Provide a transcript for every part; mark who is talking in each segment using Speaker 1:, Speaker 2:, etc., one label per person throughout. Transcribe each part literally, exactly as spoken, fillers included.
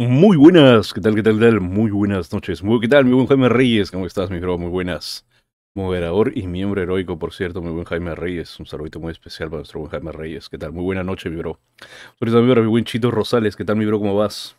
Speaker 1: Muy buenas, ¿qué tal, qué tal, qué tal? Muy buenas noches. Muy, ¿qué tal, mi buen Jaime Reyes? ¿Cómo estás, mi bro? Muy buenas. Moderador y miembro heroico, por cierto, mi buen Jaime Reyes. Un saludito muy especial para nuestro buen Jaime Reyes. ¿Qué tal? Muy buena noche, mi bro. Ahorita también para mi buen Chito Rosales. ¿Qué tal, mi bro? ¿Cómo vas?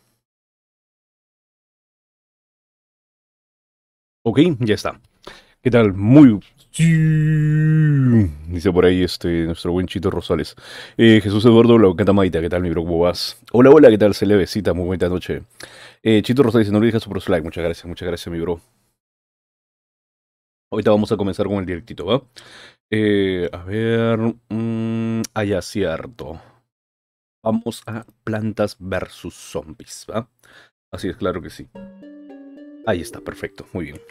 Speaker 1: Ok, ya está. ¿Qué tal? Muy... Sí. Dice por ahí este, nuestro buen Chito Rosales. Eh, Jesús Eduardo Laucatamaita, ¿qué tal, mi bro? ¿Cómo vas? Hola, hola, ¿qué tal? Celebecita, muy buena noche. Eh, Chito Rosales, no le dejas su like. Muchas gracias, muchas gracias, mi bro. Ahorita vamos a comenzar con el directito, ¿va? Eh, a ver... mm, ah, ya, cierto. Vamos a Plantas versus Zombies, ¿va? Así es, claro que sí. Ahí está, perfecto, muy bien.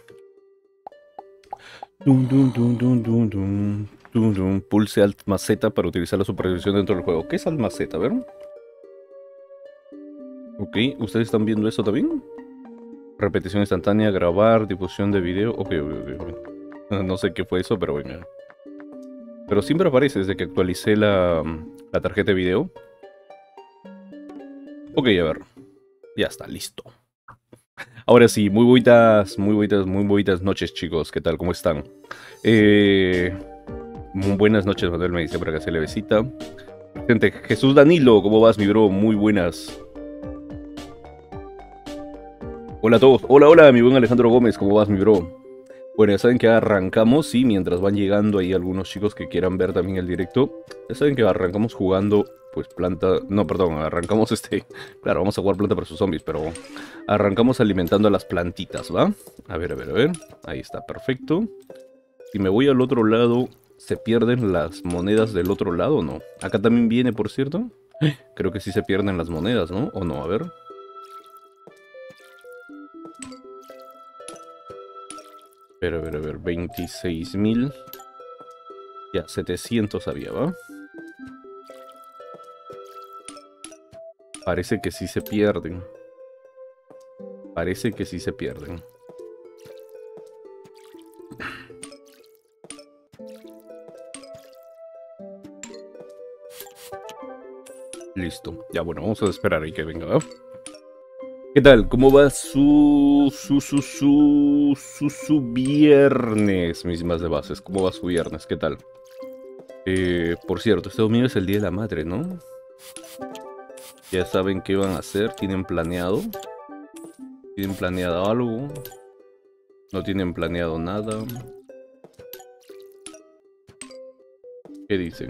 Speaker 1: Dun, dun, dun, dun, dun, dun, dun, dun. Pulse Alt más Z para utilizar la supervisión dentro del juego. ¿Qué es Alt más Z? A ver. Ok, ¿ustedes están viendo eso también? Repetición instantánea, grabar, difusión de video. Ok, ok, ok, ok. No sé qué fue eso, pero bueno. Pero siempre aparece desde que actualicé la, la tarjeta de video. Ok, a ver. Ya está, listo. Ahora sí, muy bonitas, muy bonitas, muy bonitas noches, chicos. ¿Qué tal? ¿Cómo están? Eh, muy buenas noches, Manuel me dice por acá, se le besita. Gente, Jesús Danilo, ¿cómo vas, mi bro? Muy buenas. Hola a todos. Hola, hola, mi buen Alejandro Gómez, ¿cómo vas, mi bro? Bueno, ya saben que arrancamos, y mientras van llegando ahí algunos chicos que quieran ver también el directo, ya saben que arrancamos jugando, pues, planta... No, perdón, arrancamos este... Claro, vamos a jugar planta versus zombies, pero arrancamos alimentando a las plantitas, ¿va? A ver, a ver, a ver. Ahí está, perfecto. Si me voy al otro lado, ¿se pierden las monedas del otro lado o no? Acá también viene, por cierto. Creo que sí se pierden las monedas, ¿no? ¿O no? A ver. A ver, a ver, a ver. veintiséis mil. Ya, setecientos había, ¿va? Parece que sí se pierden. Parece que sí se pierden. Listo. Ya, bueno, vamos a esperar ahí que venga, ¿va? ¿Qué tal? ¿Cómo va su... su... su... su... su... su viernes, mis más de bases? ¿Cómo va su viernes? ¿Qué tal? Eh, por cierto, este domingo es el Día de la Madre, ¿no? Ya saben qué van a hacer, tienen planeado. ¿Tienen planeado algo? ¿No tienen planeado nada? ¿Qué dicen?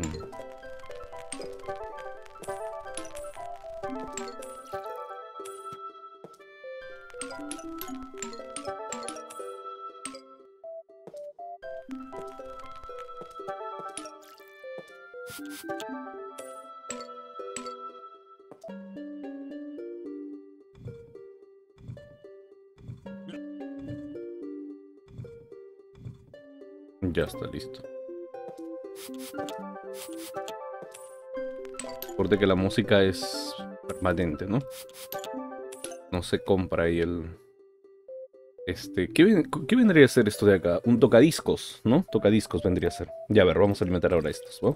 Speaker 1: Ya está listo. Recuerde que la música es permanente, ¿no? No se compra ahí el... Este, ¿qué, ven- qué vendría a ser esto de acá? Un tocadiscos, ¿no? Tocadiscos vendría a ser. Ya, a ver, vamos a alimentar ahora estos, ¿no?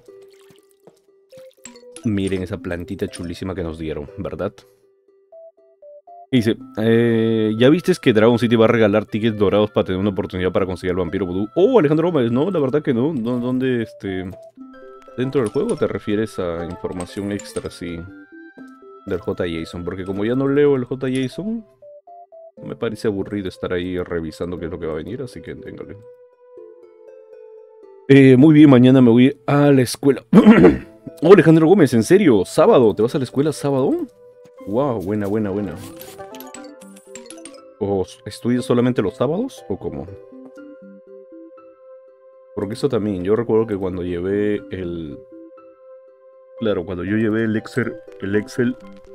Speaker 1: Miren esa plantita chulísima que nos dieron, ¿verdad? Dice, eh, ¿ya viste que Dragon City va a regalar tickets dorados para tener una oportunidad para conseguir al vampiro vudú? Oh, Alejandro Gómez, no, la verdad que no. No, ¿dónde, este... dentro del juego te refieres a información extra, sí, del J. Jason? Porque como ya no leo el J. Jason, me parece aburrido estar ahí revisando qué es lo que va a venir, así que téngale. Eh, muy bien, mañana me voy a la escuela. Oh, Alejandro Gómez, ¿en serio? ¿Sábado? ¿Te vas a la escuela sábado? Wow, buena, buena, buena. ¿O estudias solamente los sábados o cómo? Porque eso también, yo recuerdo que cuando llevé el... Claro, cuando yo llevé el Excel, el Excel,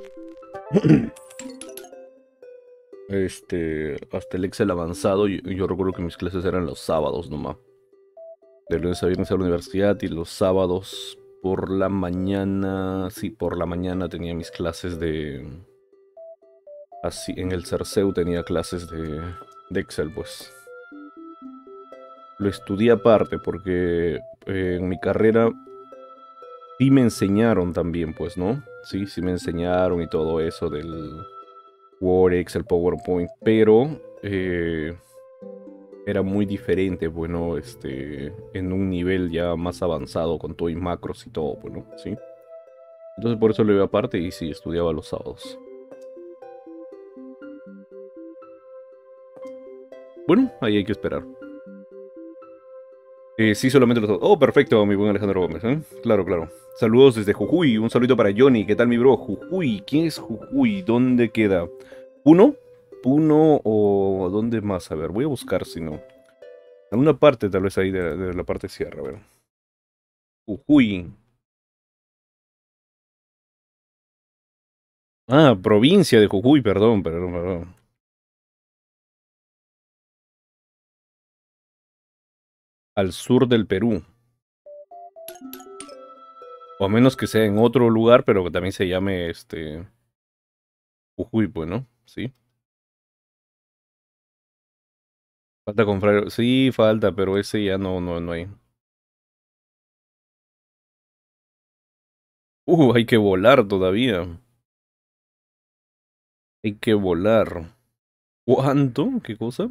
Speaker 1: este, hasta el Excel avanzado, yo, yo recuerdo que mis clases eran los sábados nomás. De lunes a viernes a la universidad, y los sábados por la mañana, sí, por la mañana tenía mis clases de... Así, en el Cerceu tenía clases de, de Excel, pues. Lo estudié aparte porque eh, en mi carrera sí me enseñaron también, pues, ¿no? Sí, sí me enseñaron y todo eso del, Word, Excel, PowerPoint, pero eh, era muy diferente, bueno, este, en un nivel ya más avanzado con todo y macros y todo, bueno, ¿sí? Entonces por eso lo veo aparte y sí, estudiaba los sábados. Bueno, ahí hay que esperar. Eh, sí, solamente los dos. Oh, perfecto, mi buen Alejandro Gómez, ¿eh? Claro, claro. Saludos desde Jujuy. Un saludito para Johnny. ¿Qué tal, mi bro? Jujuy. ¿Quién es Jujuy? ¿Dónde queda? ¿Puno? ¿Puno o dónde más? A ver, voy a buscar si no. Alguna parte, tal vez ahí de, de la parte sierra, a ver. Jujuy. Ah, provincia de Jujuy, perdón, perdón, perdón. Al sur del Perú. O a menos que sea en otro lugar, pero que también se llame este Jujuy, pues, ¿no? Sí. Falta comprar. Sí, falta, pero ese ya no, no, no hay. Uh, hay que volar todavía. Hay que volar. ¿Cuánto? ¿Qué cosa?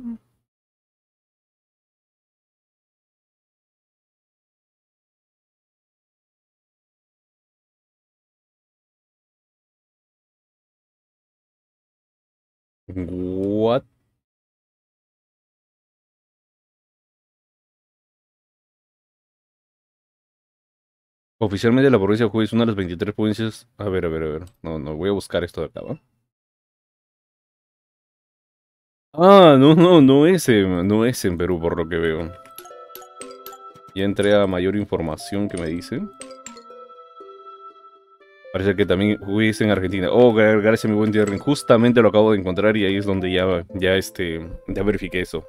Speaker 1: What? Oficialmente la provincia de Jujuy es una de las veintitrés provincias. A ver, a ver, a ver. No, no, voy a buscar esto de acá, ¿va? Ah, no, no, no es en, no es en Perú por lo que veo. Ya entré a mayor información que me dice. Parece que también Jujuy es en Argentina. Oh, gra- gracias mi buen Jerry. Justamente lo acabo de encontrar y ahí es donde ya, ya este, ya verifiqué eso.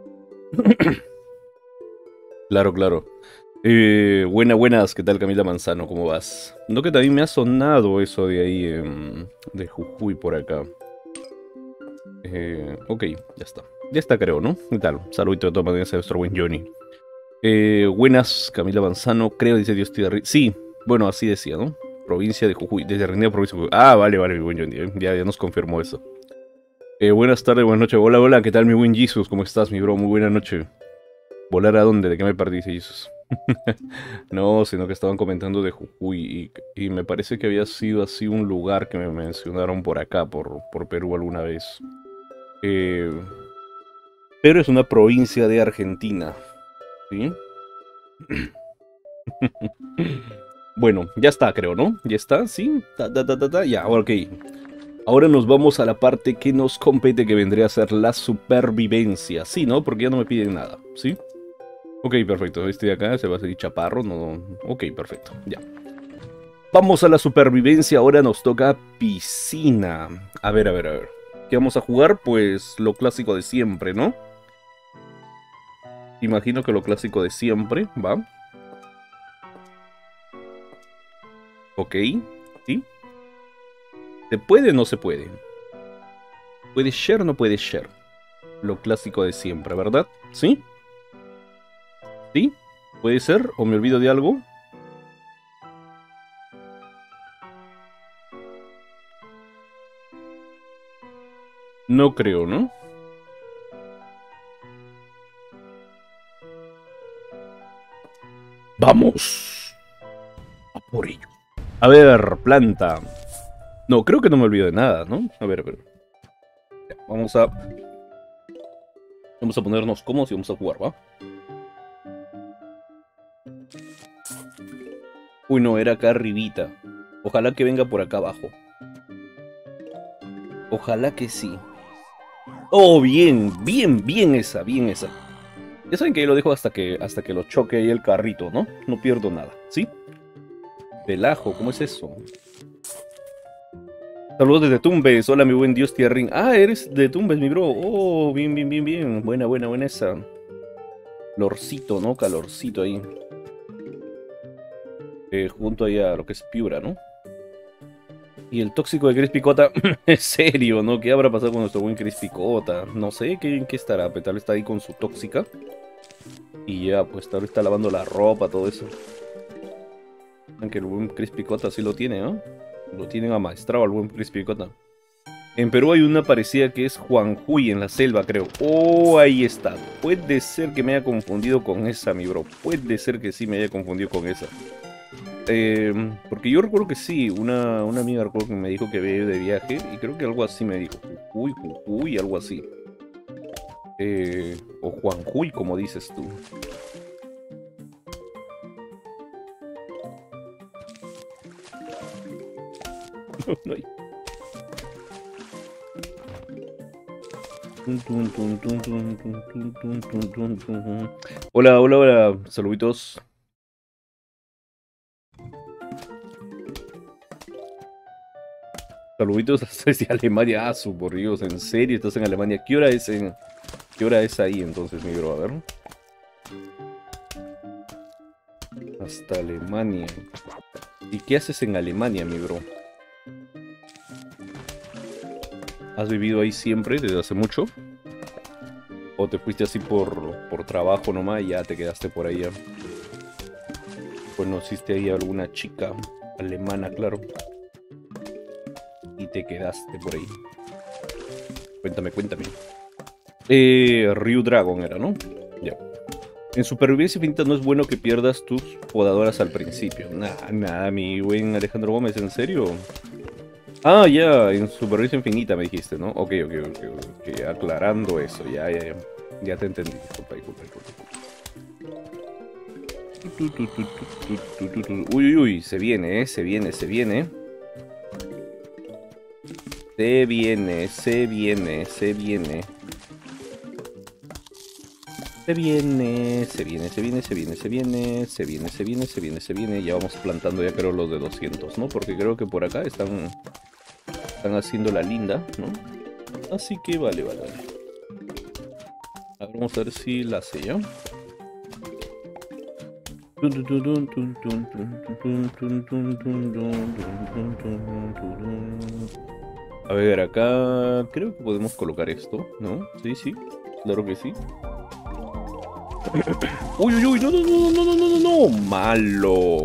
Speaker 1: Claro, claro. Eh, buena, buenas, ¿qué tal Camila Manzano? ¿Cómo vas? No que también me ha sonado eso de ahí, em, de Jujuy por acá. Eh, ok, ya está. Ya está creo, ¿no? ¿Qué tal? Saludito de todas maneras a nuestro buen Johnny. Eh, buenas, Camila Manzano, creo, dice Dios te arri- Sí, bueno, así decía, ¿no? Provincia de Jujuy, desde Argentina, provincia de Jujuy. Ah, vale, vale, mi buen Johnny, eh, ya, ya nos confirmó eso. Eh, buenas tardes, buenas noches. Hola, hola, ¿qué tal mi buen Jesus? ¿Cómo estás, mi bro? Muy buena noche. ¿Volar a dónde? ¿De qué me perdí, dice Jesus? No, sino que estaban comentando de Jujuy y, y me parece que había sido así un lugar que me mencionaron por acá, por, por Perú alguna vez. Eh, pero es una provincia de Argentina, ¿sí? Bueno, ya está, creo, ¿no? Ya está, sí. Ta, ta, ta, ta, ta. Ya, ok. Ahora nos vamos a la parte que nos compete, que vendría a ser la supervivencia. Sí, ¿no? Porque ya no me piden nada, ¿sí? Ok, perfecto. Este de acá se va a seguir chaparro, no. Ok, perfecto. Ya. Vamos a la supervivencia, ahora nos toca piscina. A ver, a ver, a ver. ¿Qué vamos a jugar? Pues lo clásico de siempre, ¿no? Imagino que lo clásico de siempre, ¿va? Ok, ¿sí? ¿Se puede o no se puede? ¿Puede share o no puede share? Lo clásico de siempre, ¿verdad? ¿Sí? ¿Sí? ¿Puede ser? ¿O me olvido de algo? No creo, ¿no? ¡Vamos! A por ello. A ver, planta. No, creo que no me olvido de nada, ¿no? A ver, a ver. Ya, vamos a... Vamos a ponernos cómodos y vamos a jugar, ¿va? Uy, no, era acá arribita. Ojalá que venga por acá abajo. Ojalá que sí. Oh, bien, bien, bien esa, bien esa. Ya saben que yo lo dejo hasta que, hasta que lo choque ahí el carrito, ¿no? No pierdo nada, ¿sí? Pelajo, ¿cómo es eso? Saludos desde Tumbes. Hola, mi buen Dios Tierring. Ah, eres de Tumbes, mi bro. Oh, bien, bien, bien, bien. Buena, buena, buena esa. Lorcito, ¿no? Calorcito ahí. Eh, junto ahí a lo que es Piura, ¿no? Y el tóxico de Chris Picota, en serio, ¿no? ¿Qué habrá pasado con nuestro buen Chris Picota? No sé ¿qué, en qué estará, pero tal vez está ahí con su tóxica. Y ya, pues tal vez está lavando la ropa, todo eso. Aunque el buen Chris Picota sí lo tiene, ¿no? Lo tienen amaestrado al buen Chris Picota. En Perú hay una parecida que es Juanjuy en la selva, creo. Oh, ahí está. Puede ser que me haya confundido con esa, mi bro. Puede ser que sí me haya confundido con esa. Eh, porque yo recuerdo que sí, una, una amiga recuerdo que me dijo que veía de viaje y creo que algo así me dijo. Jujuy, Jujuy, algo así. Eh, o Juanjuy, como dices tú. No, no hay. Hola, hola, hola, saluditos. Saluditos desde Alemania. Ah, su por Dios, en serio, estás en Alemania. ¿Qué hora es en... ¿Qué hora es ahí entonces, mi bro? A ver. Hasta Alemania. ¿Y qué haces en Alemania, mi bro? ¿Has vivido ahí siempre, desde hace mucho? ¿O te fuiste así por, por trabajo nomás y ya te quedaste por allá? ¿Conociste ahí a alguna chica alemana, claro? Y te quedaste por ahí. Cuéntame, cuéntame. Eh, Ryu Dragon era, ¿no? Ya. En Supervivencia Infinita no es bueno que pierdas tus podadoras al principio. Nada, nada, mi buen Alejandro Gómez, ¿en serio? Ah, ya, en Supervivencia Infinita me dijiste, ¿no? Ok, ok, ok, ok, aclarando eso, ya, ya, ya. Ya te entendí, disculpa, disculpa, disculpa. Uy, uy, uy, se viene, eh, se viene, se viene. Se viene, se viene, se viene. Se viene, se viene, se viene, se viene, se viene, se viene, se viene, se viene, se viene. Ya vamos plantando ya creo los de doscientos, ¿no? Porque creo que por acá están, están haciendo la linda, ¿no? Así que vale, vale, vale. A ver, vamos a ver si la hace ya. A ver, acá creo que podemos colocar esto, ¿no? Sí, sí, claro que sí. Uy, uy, uy, no, no, no, no, no, no, no, no, malo.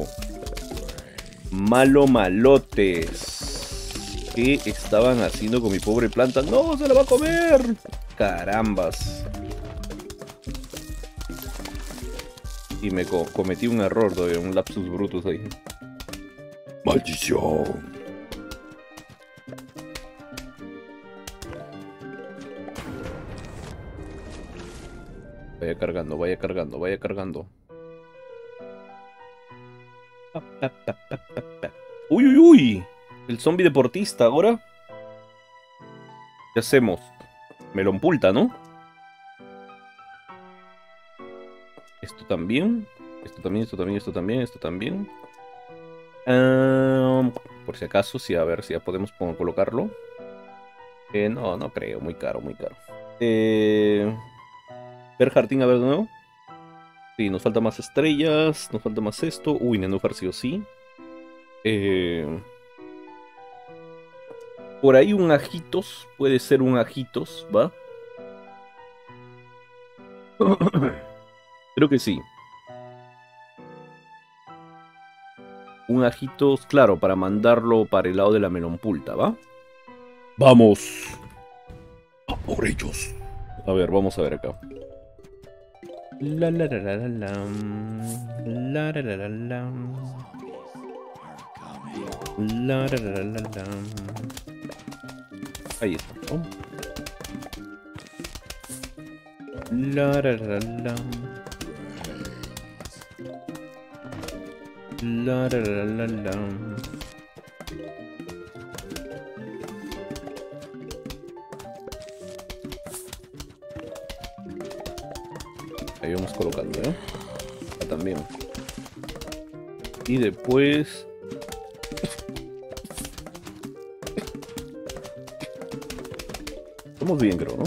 Speaker 1: Malo, malotes. ¿Qué estaban haciendo con mi pobre planta? ¡No, se la va a comer! Carambas. Y me co cometí un error, todavía, un lapsus brutus ahí. ¡Maldición! Vaya cargando, vaya cargando, vaya cargando. ¡Uy, uy, uy! El zombie deportista, ahora. ¿Qué hacemos? Melompulta, ¿no? Esto también. Esto también, esto también, esto también, esto también. Um, por si acaso, sí, a ver si ya podemos colocarlo. Eh, no, no creo, muy caro, muy caro. Eh... Berhartin, a ver de nuevo. Sí, nos falta más estrellas, nos falta más esto. Uy, Nenúfar sí o sí. Eh... Por ahí un ajitos, puede ser un ajitos, ¿va? Creo que sí. Un ajitos, claro, para mandarlo para el lado de la melompulta, ¿va? ¡Vamos! ¡A por ellos! A ver, vamos a ver acá. La la la la la la la la la la la la la la la la. Ahí está, ¿no? La la la la la la la la la. Ahí vamos colocando, ¿eh? Acá también. Y después... Estamos bien, creo, ¿no?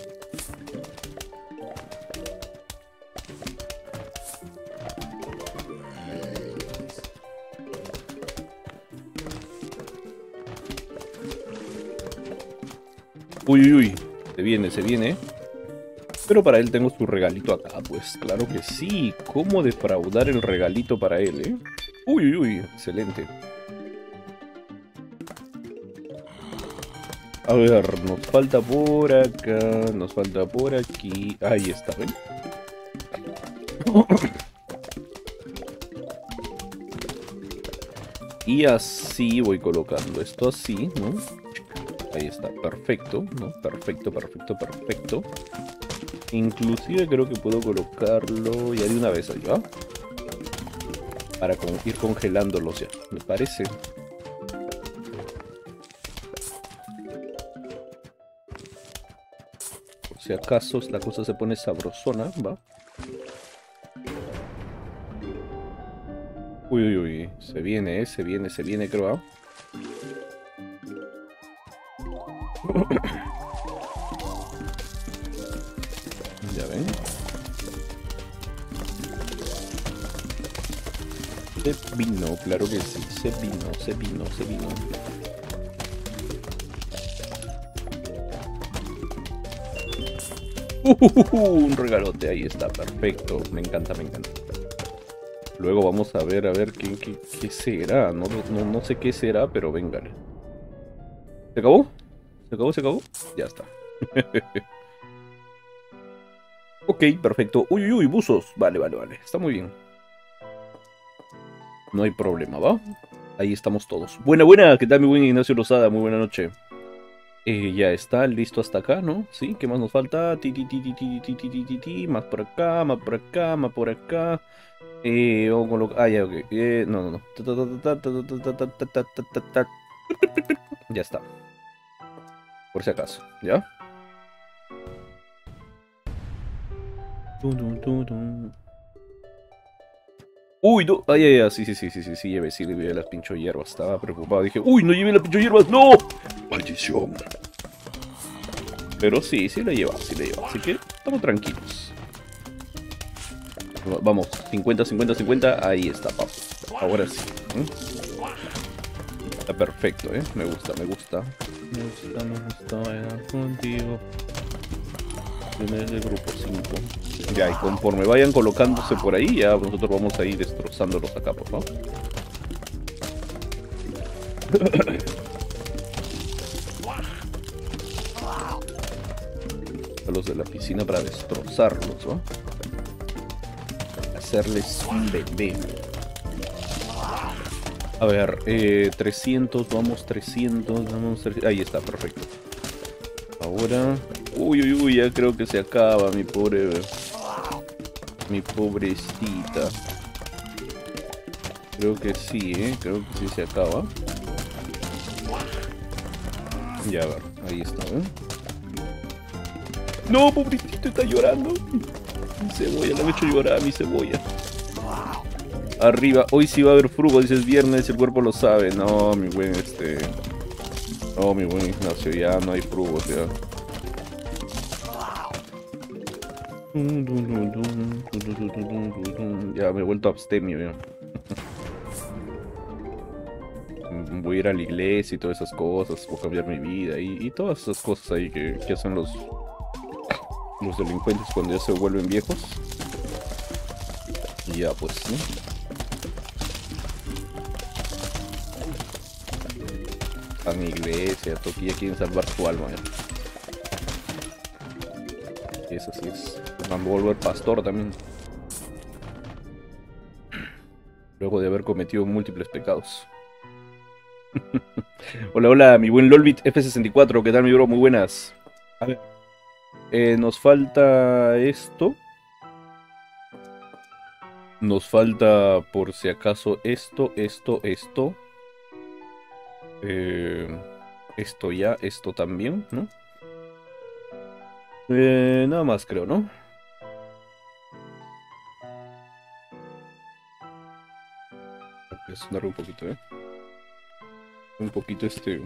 Speaker 1: Uy, uy, uy. Se viene, se viene. Pero para él tengo su regalito acá, pues claro que sí. ¿Cómo defraudar el regalito para él, eh? Uy, uy, uy, excelente. A ver, nos falta por acá, nos falta por aquí. Ahí está, ¿ven? Y así voy colocando esto así, ¿no? Ahí está, perfecto, ¿no? Perfecto, perfecto, perfecto. Inclusive creo que puedo colocarlo ya de una vez allá. Para con ir congelándolos ya, me parece. Por si acaso la cosa se pone sabrosona, ¿va? Uy, uy, uy, se viene, ¿eh? Se viene, se viene, creo, ¿ah? Ya ven. Se vino, claro que sí, se vino, se vino, se vino. Uh, uh, uh, un regalote, ahí está, perfecto. Me encanta, me encanta. Luego vamos a ver, a ver qué, qué, qué será. No, no, no sé qué será, pero véngale. ¿Se acabó? ¿Se acabó? ¿Se acabó? Ya está. Ok, perfecto. Uy, uy, uy, buzos. Vale, vale, vale. Está muy bien. No hay problema, ¿va? Ahí estamos todos. Buena, buena. ¿Qué tal, mi buen Ignacio Lozada? Muy buena noche. Eh, ya está, listo hasta acá, ¿no? Sí, ¿qué más nos falta? Ti, ti, ti, ti, ti, ti, ti, ti, ti, ti. Más por acá, más por acá, más por acá. Eh, vamos con lo... Ah, ya, ok. Eh, no, no, no. Ya está. Por si acaso, ¿ya? Uy, no. Ay, ay, ay. Sí, sí, sí, sí, sí, sí, llevé, sí, llevé las pincho hierbas. Estaba preocupado. Dije, uy, no llevé las pincho hierbas. ¡No! ¡Maldición! Pero sí, sí la lleva, sí la lleva. Así que estamos tranquilos. Vamos, cincuenta, cincuenta, cincuenta. Ahí está, papu. Ahora sí. ¿eh? Está perfecto, ¿eh? Me gusta, me gusta. Me gusta, me gusta bailar contigo. Primer de grupo cinco. Ya, y conforme vayan colocándose por ahí, ya nosotros vamos a ir destrozándolos acá, por favor. A los de la piscina para destrozarlos, ¿no? Hacerles un bebé. A ver, eh, trescientos, vamos, trescientos, vamos, trescientos. Ahí está, perfecto. Ahora... Uy, uy, uy, ya creo que se acaba, mi pobre... Mi pobrecita. Creo que sí, ¿eh? Creo que sí se acaba. Ya, a ver, ahí está, ¿eh? No, pobrecito, está llorando. Mi cebolla, le he hecho llorar a mi cebolla. Arriba, hoy sí va a haber frugo, dices viernes, el cuerpo lo sabe. No, mi buen, este... No, mi buen Ignacio, ya no hay frugos, ya. Ya me he vuelto abstemio, ya. Voy a ir a la iglesia y todas esas cosas, voy a cambiar mi vida y, y todas esas cosas ahí que, que hacen los, los delincuentes cuando ya se vuelven viejos. Y ya pues, ¿no? A mi iglesia, Toquilla quieren salvar su alma, ya. Es así es. Van a volver pastor también. Luego de haber cometido múltiples pecados. Hola, hola, mi buen Lolbit F sesenta y cuatro, ¿qué tal, mi bro? Muy buenas. A ver. Eh, nos falta esto. Nos falta, por si acaso, esto, esto, esto. Eh, esto ya, esto también, ¿no? Eh, nada más creo, ¿no? Voy a sonar un poquito, ¿eh? Un poquito este...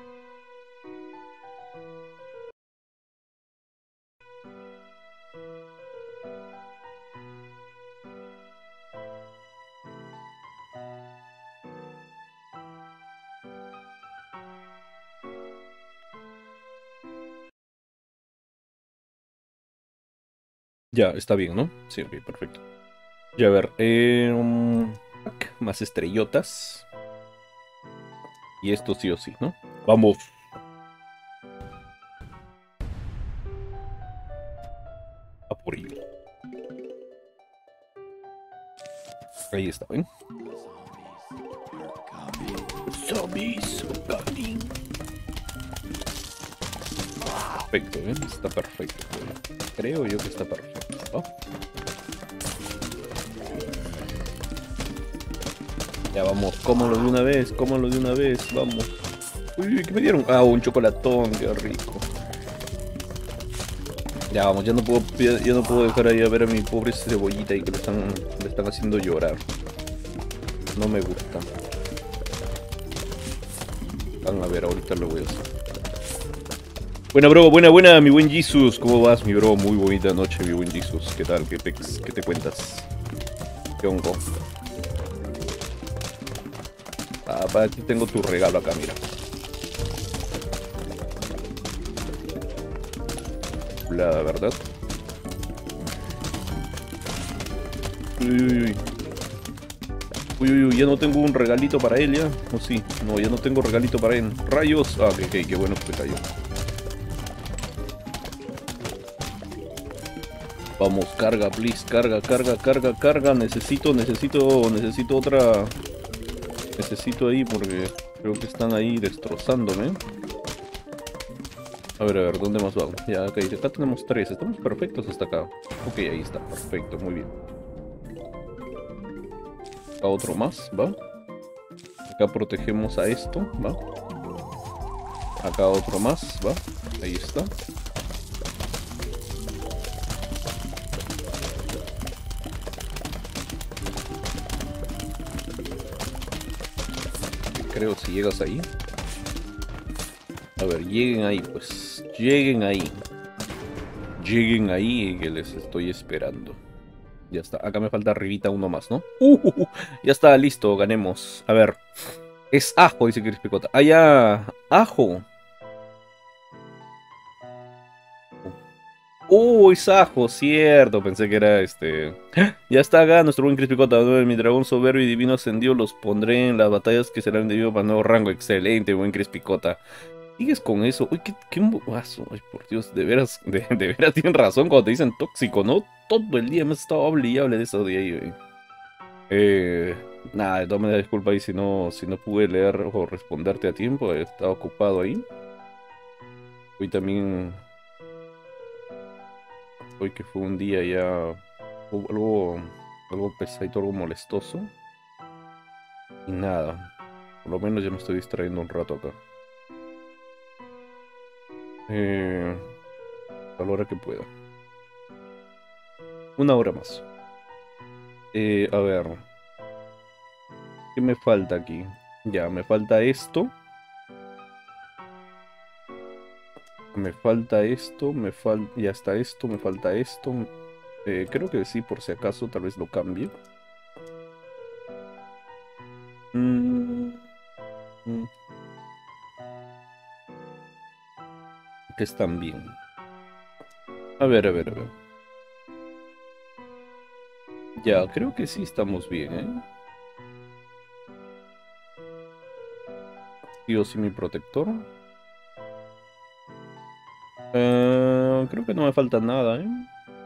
Speaker 1: Ya, está bien, ¿no? Sí, ok, perfecto. Ya, a ver, eh, um, más estrellotas. Y esto sí o sí, ¿no? Vamos. por ello. Ahí está, ¿ven? Zombies are coming. Perfecto, ¿eh? Está perfecto. Creo yo que está perfecto, ¿no? Ya vamos, cómalo de una vez, cómalo de una vez, vamos. Uy, ¿qué me dieron? Ah, un chocolatón, qué rico. Ya vamos, ya no puedo, ya no puedo dejar ahí a ver a mi pobre cebollita y que le están, le están haciendo llorar. No me gusta. Van a ver, ahorita lo voy a hacer. Buena, bro, buena, buena, mi buen Jesus. ¿Cómo vas, mi bro? Muy bonita noche, mi buen Jesus. ¿Qué tal? ¿Qué, pex? ¿Qué te cuentas? ¿Qué hongo? Ah, para ti tengo tu regalo acá, mira. La verdad. Uy, uy, uy. Uy, uy, uy, ya no tengo un regalito para él, ¿ya? ¿O sí? No, ya no tengo regalito para él. ¡Rayos! Ah, ok, ok, qué bueno que se cayó. Vamos, carga, please, carga, carga, carga, carga. Necesito, necesito, necesito otra... Necesito ahí porque creo que están ahí destrozándome. A ver, a ver, ¿dónde más vamos? Ya, ok, acá tenemos tres, estamos perfectos hasta acá. Ok, ahí está, perfecto, muy bien. Acá otro más, ¿va? Acá protegemos a esto, ¿va? Acá otro más, ¿va? Ahí está. Creo si llegas ahí. A ver, lleguen ahí, pues. Lleguen ahí. Lleguen ahí que les estoy esperando. Ya está. Acá me falta arribita uno más, ¿no? Uh, uh, uh, ya está, listo, ganemos. A ver. Es ajo, dice Chris Picota. Ah, ya. Ajo. Uh, es ajo, cierto. Pensé que era este. Ya está acá nuestro buen Chris Picota. Mi dragón soberbio y divino ascendido. Los pondré en las batallas que serán debido para nuevo rango. Excelente, buen Chris Picota. ¿Sigues con eso? Uy, qué, qué embobazo. Ay, por Dios, de veras, de, de veras tienen razón cuando te dicen tóxico, ¿no? Todo el día me has estado hable y hable de eso de ahí, güey. Eh. Nada, de todas maneras, disculpa ahí si no, si no pude leer o responderte a tiempo. Estaba ocupado ahí. Hoy también. Hoy que fue un día ya. Algo. Algo pesadito, algo molestoso. Y nada. Por lo menos ya me estoy distrayendo un rato acá. Eh, a la hora que pueda. Una hora más. Eh, a ver. ¿Qué me falta aquí? Ya, me falta esto. Me falta esto. Me falta. Ya está esto. Me falta esto. Eh, creo que sí, por si acaso. Tal vez lo cambie. Mm. Mm. Que están bien. A ver, a ver, a ver. Ya, creo que sí estamos bien, ¿eh? Sí o sí mi protector. Eh, creo que no me falta nada, ¿eh?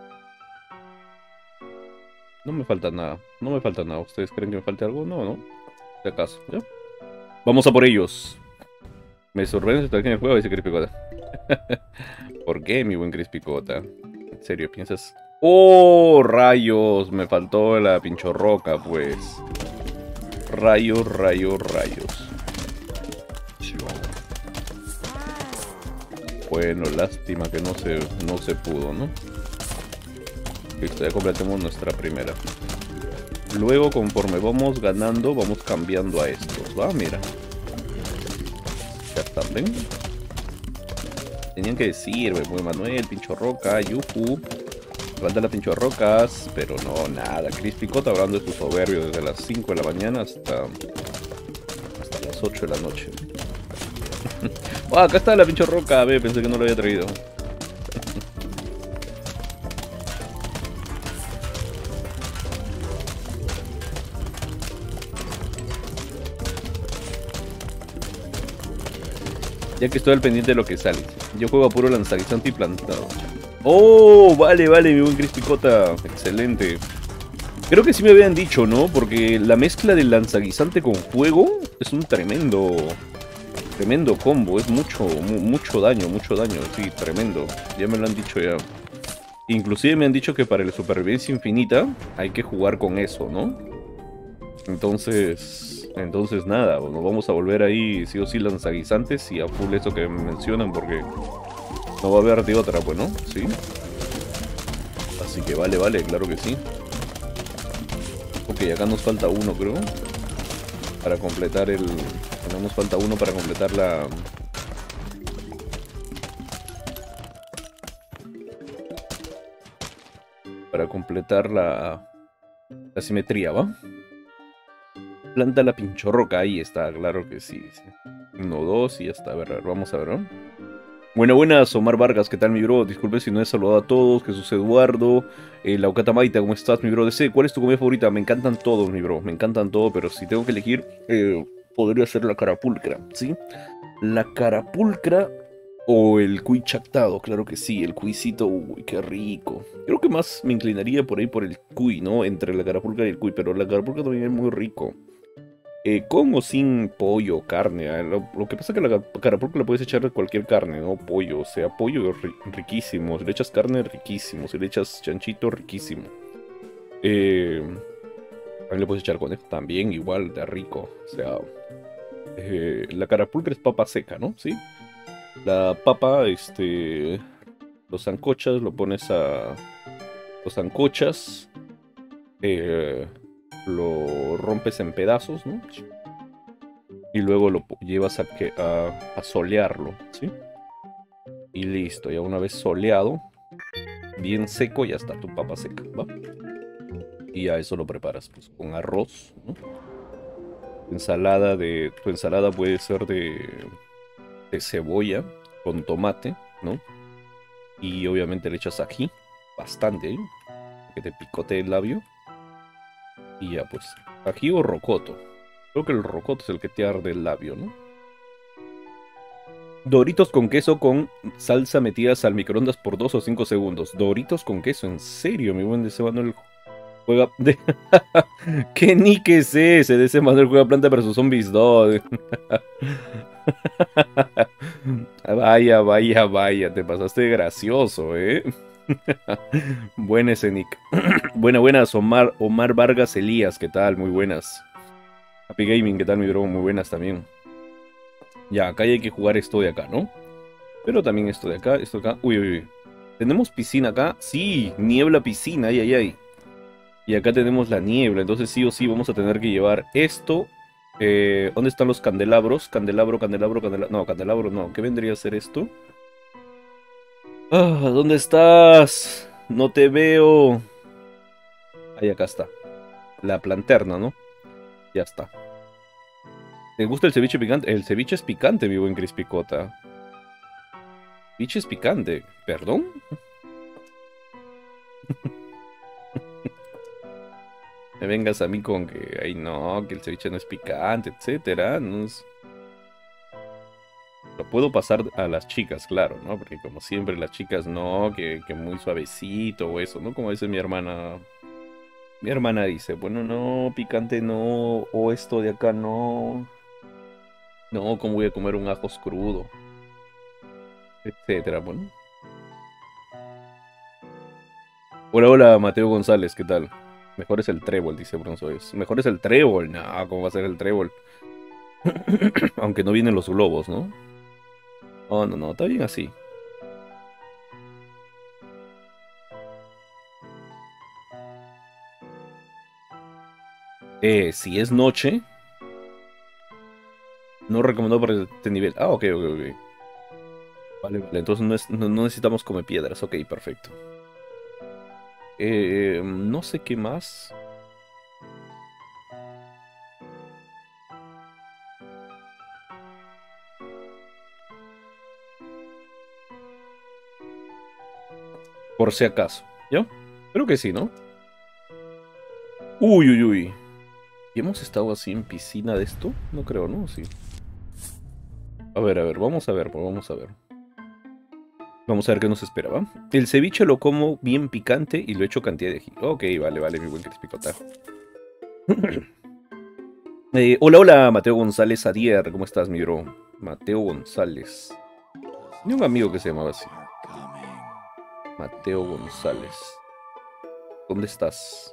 Speaker 1: No me falta nada. No me falta nada. ¿Ustedes creen que me falte algo? No, no. De acaso, ¿ya? Vamos a por ellos. Me sorprende estar en el juego, dice Chris Picota. ¿Por qué, mi buen Chris Picota? ¿En serio piensas? ¡Oh, rayos! Me faltó la pinchorroca, pues. Rayos, rayos, rayos. Bueno, lástima que no se, no se pudo, ¿no? Listo, ya completamos nuestra primera. Luego, conforme vamos ganando, vamos cambiando a estos, ¿va? Mira. Ya están, ¿ven? Tenían que decirme, muy Manuel, pinchorroca, yuhu. Falta la pinchorrocas, pero no, nada. Chris Picota hablando de su soberbio desde las cinco de la mañana hasta, hasta las ocho de la noche. Oh, acá está la pinchorroca, ve, pensé que no lo había traído. Ya que estoy al pendiente de lo que sale. Yo juego a puro lanzaguisante y plantado. Oh, vale, vale, mi buen Chris Picota. Excelente. Creo que sí me habían dicho, ¿no? Porque la mezcla del lanzaguisante con fuego es un tremendo... Tremendo combo. Es mucho, mu mucho daño, mucho daño. Sí, tremendo. Ya me lo han dicho ya. Inclusive me han dicho que para la supervivencia infinita hay que jugar con eso, ¿no? Entonces... Entonces nada, nos vamos a volver ahí sí o sí lanzaguisantes y a full eso que me mencionan porque... No va a haber de otra, pues, ¿no? Sí. Así que vale, vale, claro que sí. Ok, acá nos falta uno, creo. Para completar el... No nos falta uno para completar la... Para completar la... La simetría, ¿va? Planta la pinchorroca, ahí está, claro que sí. Uno, dos y ya está. A ver, a ver, vamos a ver, ¿no? Bueno, buenas, Omar Vargas, ¿qué tal, mi bro? Disculpe si no he saludado a todos. Jesús Eduardo, eh, Laucata Maita, ¿cómo estás, mi bro? D C, ¿cuál es tu comida favorita? Me encantan todos, mi bro, me encantan todos, pero si tengo que elegir, eh, podría ser la carapulcra, ¿sí? La carapulcra o el cuy chactado, claro que sí, el cuisito, uy, qué rico. Creo que más me inclinaría por ahí por el cuy, ¿no? Entre la carapulcra y el cuy, pero la carapulcra también es muy rico. Eh, con o sin pollo, carne. eh, Lo, lo que pasa es que la carapulcra le puedes echar cualquier carne, ¿no? Pollo, o sea, pollo ri- riquísimo. Si le echas carne, riquísimo. Si le echas chanchito, riquísimo. Eh, También le puedes echar conejo, también igual de rico. O sea, eh, la carapulcra es papa seca, ¿no? Sí. La papa, este, los sancochas, lo pones a, los sancochas, eh, lo rompes en pedazos, ¿no? Y luego lo po- llevas a, que, a, a solearlo, ¿sí? Y listo, ya una vez soleado, bien seco, ya está tu papa seca, ¿va? Y ya eso lo preparas pues, con arroz, ¿no? Ensalada de... Tu ensalada puede ser de, de cebolla con tomate, ¿no? Y obviamente le echas ají, bastante, ¿eh? Que te picote el labio. Y ya pues, ají o rocoto. Creo que el rocoto es el que te arde el labio, ¿no? Doritos con queso con salsa metidas al microondas por dos o cinco segundos. Doritos con queso, en serio, mi buen D C Manuel juega... De... ¿Qué nique es ese? D C Manuel juega Planta versus Zombies dos. Vaya, vaya, vaya, te pasaste de gracioso, ¿eh? Buen ese nick. Buena, buenas, Omar, Omar Vargas Elías, ¿qué tal? Muy buenas. Happy Gaming, ¿qué tal, mi bro? Muy buenas también. Ya, acá hay que jugar esto de acá, ¿no? Pero también esto de acá, esto de acá. Uy, uy, uy. ¿Tenemos piscina acá? Sí, niebla piscina, ay, ay, ay. Y acá tenemos la niebla, entonces sí o sí vamos a tener que llevar esto. Eh, ¿dónde están los candelabros? Candelabro, candelabro, candelabro. No, candelabro no. ¿Qué vendría a ser esto? Ah, ¿dónde estás? No te veo. Ahí, acá está. La planterna, ¿no? Ya está. ¿Te gusta el ceviche picante? El ceviche es picante, mi buen Cris Picota. Ceviche es picante. ¿Perdón? Me vengas a mí con que, ay no, que el ceviche no es picante, etcétera. No es... Lo puedo pasar a las chicas, claro, ¿no? Porque como siempre las chicas no, que, que muy suavecito o eso, ¿no? Como dice mi hermana. Mi hermana dice, bueno, no, picante no, o esto de acá no. No, ¿cómo voy a comer un ajos crudo? Etcétera, bueno. Hola, hola, Mateo González, ¿qué tal? Mejor es el trébol, dice Bronzoes. Mejor es el trébol, no, ¿cómo va a ser el trébol? Aunque no vienen los globos, ¿no? Oh, no, no, está bien así. Eh, si es noche, no recomendado para este nivel. Ah, ok, ok, ok. Vale, vale, entonces no, es- no- no necesitamos come piedras. Ok, perfecto. Eh, no sé qué más. Por si acaso. ¿Yo? Creo que sí, ¿no? Uy, uy, uy. ¿Y hemos estado así en piscina de esto? No creo, ¿no? Sí. A ver, a ver, vamos a ver, pues vamos a ver. Vamos a ver qué nos espera, ¿va? El ceviche lo como bien picante y lo echo cantidad de ají. Ok, vale, vale, mi buen crispicota. eh, hola, hola, Mateo González Adier. ¿Cómo estás, mi bro? Mateo González. Tenía un amigo que se llamaba así. Mateo González. ¿Dónde estás?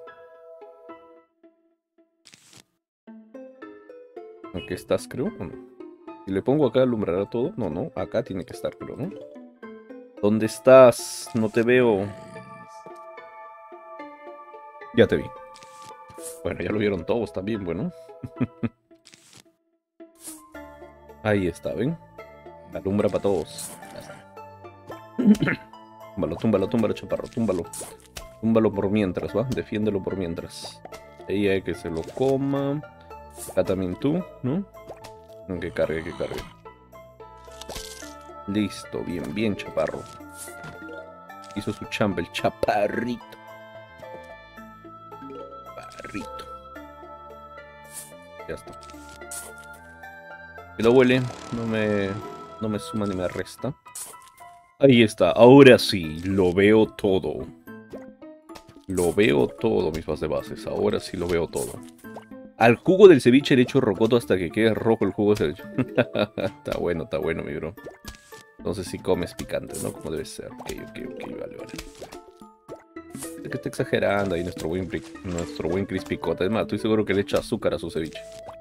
Speaker 1: Aquí estás, creo. ¿O no? Si le pongo acá, alumbrará todo. No, no, acá tiene que estar, creo, ¿no? ¿Dónde estás? No te veo. Ya te vi. Bueno, ya lo vieron todos también, bueno. Ahí está, ¿ven? Alumbra para todos. Ya está. Túmbalo, túmbalo, túmbalo, chaparro, túmbalo. Túmbalo por mientras, ¿va? Defiéndelo por mientras. Ahí hay que se lo coma. Acá también tú, ¿no? Que cargue, que cargue. Listo, bien, bien, chaparro. Hizo su chamba, el chaparrito. Chaparrito. Ya está. Que lo huele, no me, no me suma ni me resta. Ahí está, ahora sí, lo veo todo. Lo veo todo, mis bases de bases. Ahora sí lo veo todo. Al jugo del ceviche le echo rocoto hasta que quede rojo el jugo del ceviche. Está bueno, está bueno, mi bro. Entonces sí comes picante, ¿no? Como debe ser. Ok, ok, ok, vale, vale. Es que está exagerando ahí nuestro buen, nuestro buen crispicota. Es más, estoy seguro que le echa azúcar a su ceviche.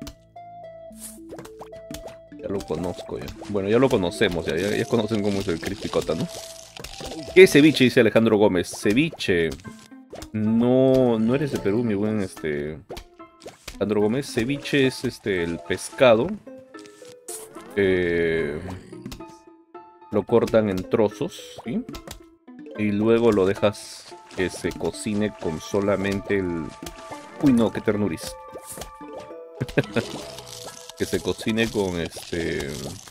Speaker 1: Ya lo conozco ya. Bueno, ya lo conocemos, ya, ya, ya conocen cómo es el crispicota, ¿no? ¿Qué ceviche? Dice Alejandro Gómez. Ceviche. No, no eres de Perú, mi buen este. Alejandro Gómez. Ceviche es este el pescado. Eh, lo cortan en trozos, ¿sí? Y luego lo dejas que se cocine con solamente el. Uy, no, qué ternuris. Que se cocine con este.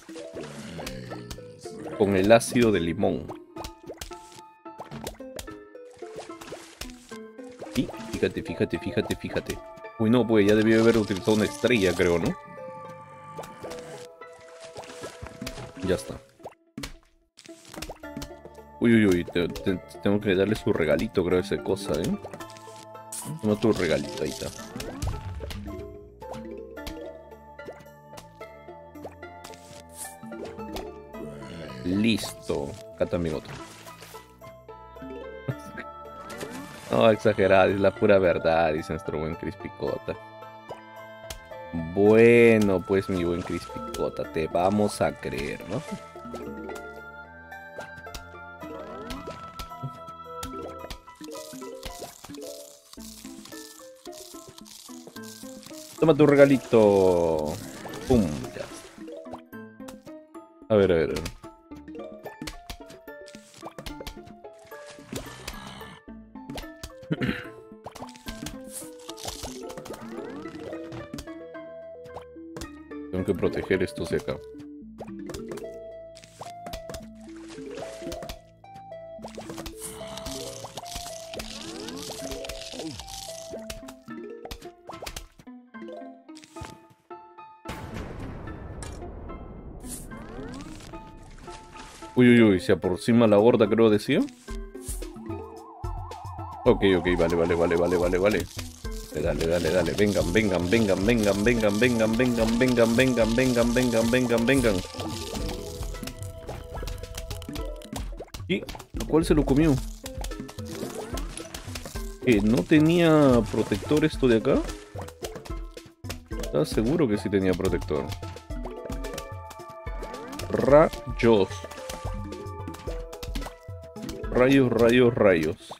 Speaker 1: Con el ácido de limón. Y fíjate, fíjate, fíjate, fíjate. Uy, no, pues ya debió haber utilizado una estrella, creo, ¿no? Ya está. Uy, uy, uy, te, te, tengo que darle su regalito, creo, a esa cosa, ¿eh? Toma tu regalito, ahí está. Listo. Acá también otro. No, exagerado, es la pura verdad, dice nuestro buen Crispicota. Bueno, pues mi buen Crispicota, te vamos a creer, ¿no? Toma tu regalito. Pum, ya. A ver, a ver, a ver. Tengo que proteger estos de acá. Uy, uy, uy, se aproxima la horda, creo decía. Ok, ok, vale, vale, vale, vale, vale, vale. Dale, dale, dale, vengan, vengan, vengan, vengan, vengan, vengan, vengan, vengan, vengan, vengan, vengan, vengan, vengan. ¿Y cuál se lo comió? ¿Eh, no tenía protector esto de acá? ¿Estás seguro que sí tenía protector? Rayos. Rayos, rayos, rayos.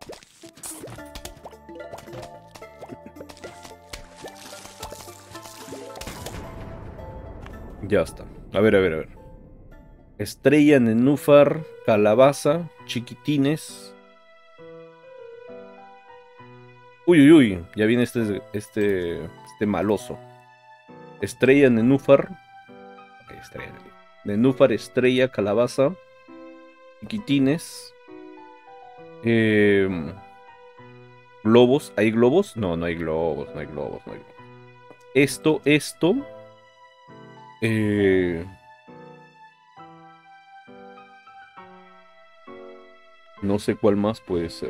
Speaker 1: Ya está. A ver, a ver, a ver. Estrella, nenúfar, calabaza, chiquitines. Uy, uy, uy. Ya viene este, este, este maloso. Estrella, nenúfar. Ok, estrella. Nenúfar, estrella, calabaza, chiquitines. Eh, globos. ¿Hay globos? No, no hay globos, no hay globos, no hay globos. Esto, esto. Eh... No sé cuál más puede ser.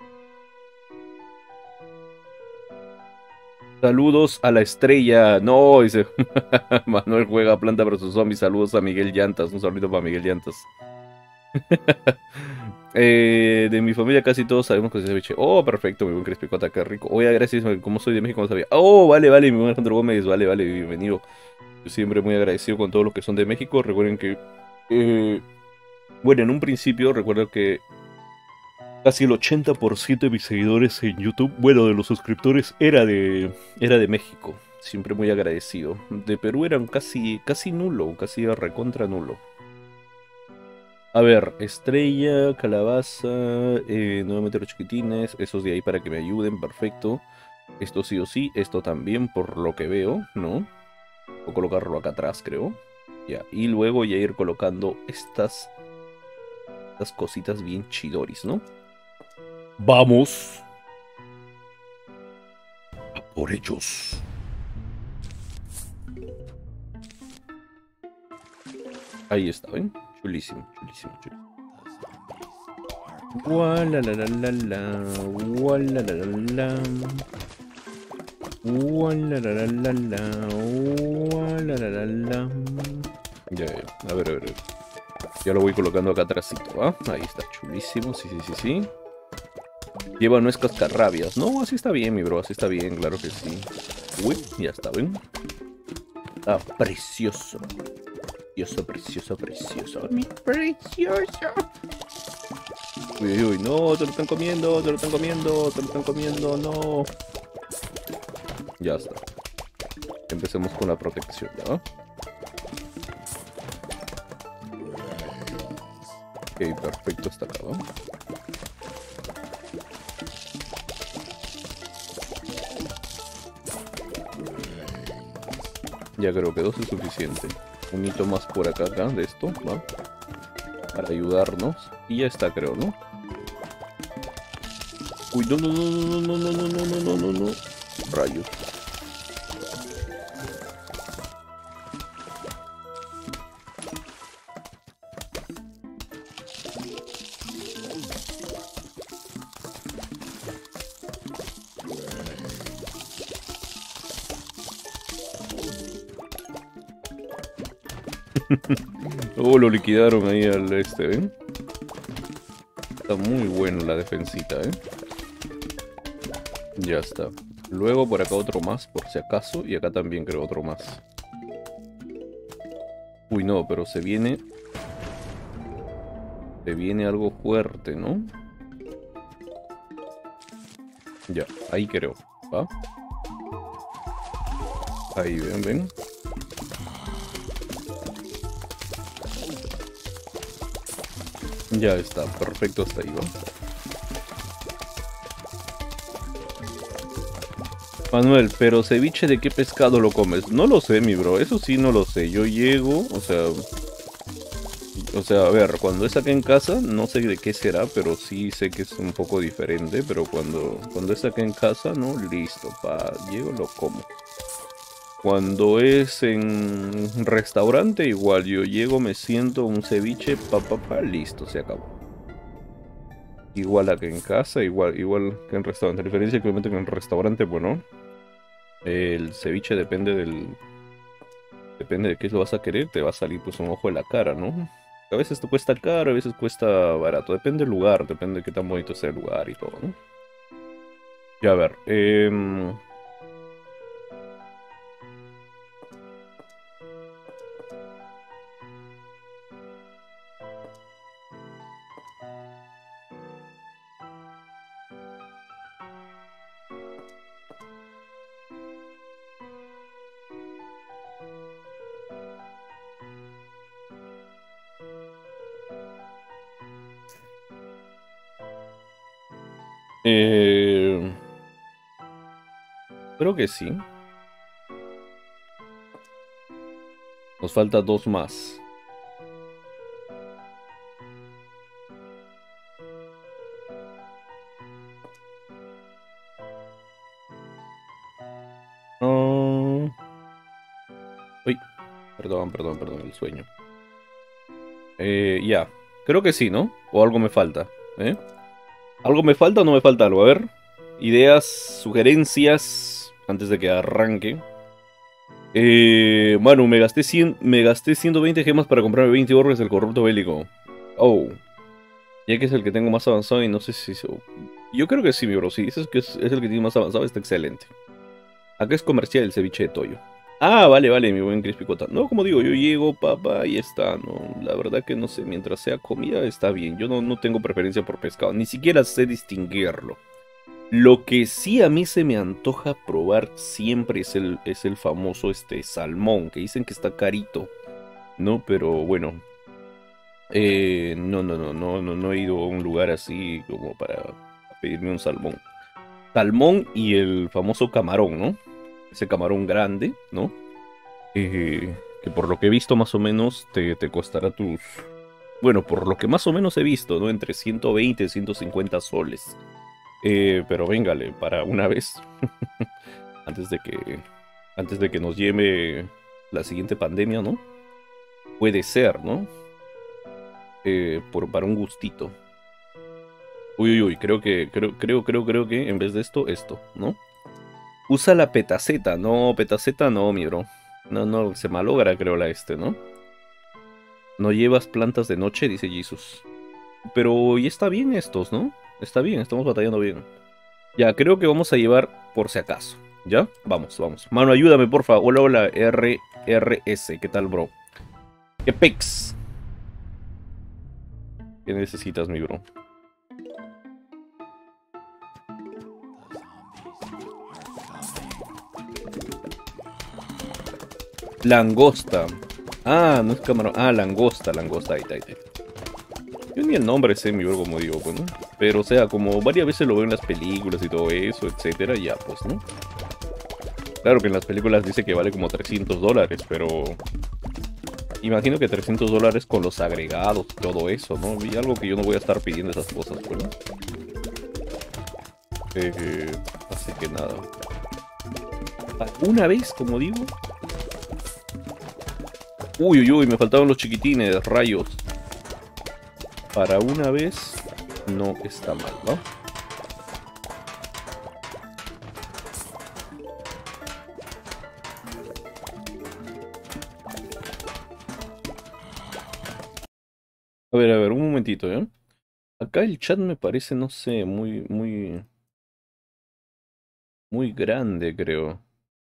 Speaker 1: Saludos a la estrella. No, dice. Manuel juega Planta versus Zombies. Saludos a Miguel Llantas. Un saludito para Miguel Llantas. Eh, de mi familia casi todos sabemos que es ceviche. Oh, perfecto, mi buen Crispicota, qué rico. Oye, gracias, como soy de México no sabía. Oh, vale, vale, mi buen Alejandro Gómez, vale, vale, bienvenido. Yo siempre muy agradecido con todos los que son de México. Recuerden que, eh, bueno, en un principio recuerdo que casi el ochenta por ciento de mis seguidores en YouTube, bueno, de los suscriptores, era de, era de México. Siempre muy agradecido. De Perú eran casi, casi nulo, casi recontra nulo. A ver, estrella, calabaza, eh, nuevamente los chiquitines, esos de ahí para que me ayuden, perfecto. Esto sí o sí, esto también por lo que veo, ¿no? Voy a colocarlo acá atrás, creo. Ya, y luego ya ir colocando estas, estas cositas bien chidoris, ¿no? Vamos a por ellos. Ahí está, ¿ven? Chulísimo, chulísimo, chulísimo. Gualalalala, gualalalala. Gualalalala, gualalalala. Ya, ya, a ver, a ver, a ver. Ya lo voy colocando acá atrásito, ¿ah? Ahí está, chulísimo, sí, sí, sí, sí. Lleva nuez cascarrabias. No, así está bien, mi bro, así está bien, claro que sí. Uy, ya está, ¿ven? Está precioso. Precioso, precioso, precioso. Mi precioso. Uy, uy, uy, no, te lo están comiendo, te lo están comiendo, te lo están comiendo, no. Ya está. Empecemos con la protección, ¿ya? Ok, perfecto, está acá, ¿no? Ya creo que dos es suficiente. Un hito más por acá, acá, de esto, ¿va? Para ayudarnos. Y ya está, creo, ¿no? Uy, no, no, no, no, no, no, no, no, no, no, no, no. Rayos. Oh, lo liquidaron ahí al este, ¿ven? Está muy bueno la defensita, ¿eh? Ya está. Luego por acá otro más, por si acaso. Y acá también creo otro más. Uy, no, pero se viene... Se viene algo fuerte, ¿no? Ya, ahí creo. ¿Va? Ahí, ven, ven. Ya está, perfecto, hasta ahí, ¿va? Manuel, pero ceviche de qué pescado lo comes? No lo sé, mi bro, eso sí no lo sé. Yo llego, o sea... O sea, a ver, cuando es acá en casa, no sé de qué será, pero sí sé que es un poco diferente. Pero cuando, cuando es acá en casa, ¿no? Listo, pa, llego, lo como. Cuando es en restaurante, igual, yo llego, me siento un ceviche, pa, pa, pa, listo, se acabó. Igual acá en casa, igual, igual que en restaurante. La diferencia que obviamente que en restaurante, bueno, el ceviche depende del... Depende de qué lo vas a querer, te va a salir pues un ojo de la cara, ¿no? A veces te cuesta caro, a veces cuesta barato. Depende del lugar, depende de qué tan bonito sea el lugar y todo, ¿no? Ya a ver, eh... eh, creo que sí. Nos falta dos más. No. Uy, perdón, perdón, perdón, el sueño. Eh, ya, creo que sí, ¿no? O algo me falta. ¿eh? ¿Algo me falta o no me falta algo? A ver. Ideas, sugerencias, antes de que arranque. Eh, bueno, me gasté, cien, me gasté ciento veinte gemas para comprarme veinte orbes del corrupto bélico. Oh. Ya que es el que tengo más avanzado y no sé si... So... Yo creo que sí, mi bro. Si dices que es, es el que tiene más avanzado, está excelente. Acá es comercial el ceviche de Toyo. Ah, vale, vale, mi buen Crispy Cota. No, como digo, yo llego, papá, y está, no. La verdad que no sé, mientras sea comida está bien. Yo no, no tengo preferencia por pescado, ni siquiera sé distinguirlo. Lo que sí a mí se me antoja probar siempre es el, es el famoso este, salmón, que dicen que está carito, ¿no? Pero bueno, eh, no, no, no, no, no, no he ido a un lugar así como para pedirme un salmón. Salmón y el famoso camarón, ¿no? Ese camarón grande, ¿no? Eh, que por lo que he visto más o menos te, te costará tus... Bueno, por lo que más o menos he visto, ¿no? Entre ciento veinte y ciento cincuenta soles. Eh, pero véngale, para una vez. antes de que... Antes de que nos lleve la siguiente pandemia, ¿no? Puede ser, ¿no? Eh, por, para un gustito. Uy, uy, uy, creo que... Creo, creo, creo, creo que en vez de esto, esto, ¿no? Usa la petaceta. No, petaceta no, mi bro. No, no, se malogra, creo, la este, ¿no? No llevas plantas de noche, dice Jesus. Pero ya está bien estos, ¿no? Está bien, estamos batallando bien. Ya, creo que vamos a llevar por si acaso. ¿Ya? Vamos, vamos. Mano, ayúdame, porfa. Hola, hola, R R S. ¿Qué tal, bro? ¿Qué pex? ¿Qué necesitas, mi bro? Langosta. Ah, no es camarón. Ah, langosta, langosta. Ahí, ahí, ahí. Yo ni el nombre sé, mi bro, como digo, pues, ¿no? Pero, o sea, como varias veces lo veo en las películas y todo eso, etcétera, ya, pues, ¿no? Claro que en las películas dice que vale como trescientos dólares, pero... Imagino que trescientos dólares con los agregados y todo eso, ¿no? Y algo que yo no voy a estar pidiendo esas cosas, pues, ¿no? Eh, así que nada. ¿Alguna vez, como digo? Uy, uy, uy, me faltaban los chiquitines, rayos. Para una vez no está mal, ¿no? A ver, a ver, un momentito, ¿eh? Acá el chat me parece, no sé, muy, muy... Muy grande, creo.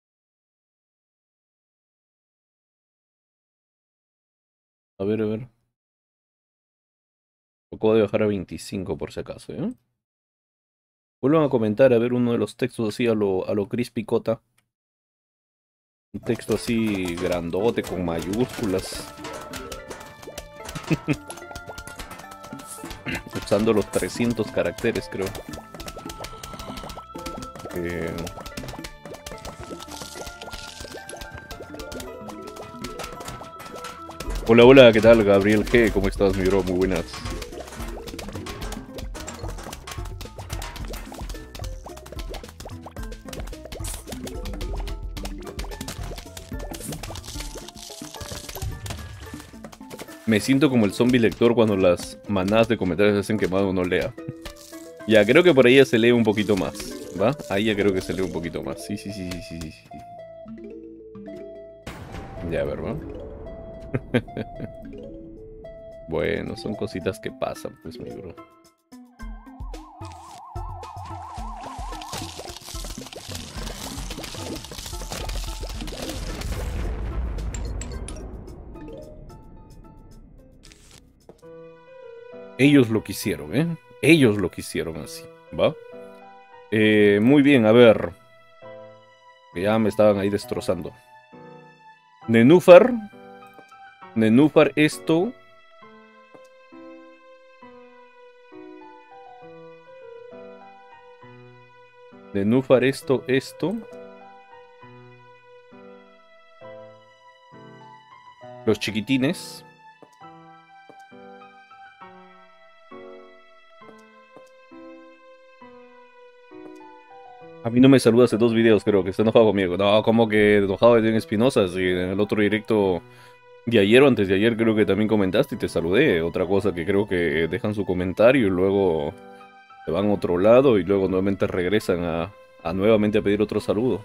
Speaker 1: A ver, a ver. Acabo de bajar a veinticinco por si acaso, ¿eh? Vuelvan a comentar, a ver uno de los textos así a lo, a lo Crispy Cota. Un texto así grandote, con mayúsculas. Usando los trescientos caracteres, creo. Eh... Hola, hola, ¿qué tal, Gabriel G? ¿Cómo estás, mi bro? Muy buenas. Me siento como el zombie lector cuando las manadas de comentarios hacen que más uno lea. Ya, creo que por ahí ya se lee un poquito más, ¿va? Ahí ya creo que se lee un poquito más. Sí, sí, sí, sí, sí, sí. Ya, a ver, ¿va? Bueno, son cositas que pasan, pues, mi bro. Ellos lo quisieron, ¿eh? Ellos lo quisieron así, ¿va? Eh, muy bien, a ver. Que ya me estaban ahí destrozando. Nenúfar. Nenúfar esto. Nenúfar esto, esto. Los chiquitines. A mí no me saluda hace dos videos, creo que está enojado conmigo. No, como que enojado de Espinosa, si en el otro directo Y ayer o antes de ayer creo que también comentaste y te saludé. Otra cosa que creo que dejan su comentario y luego se van a otro lado y luego nuevamente regresan a, a nuevamente a pedir otro saludo.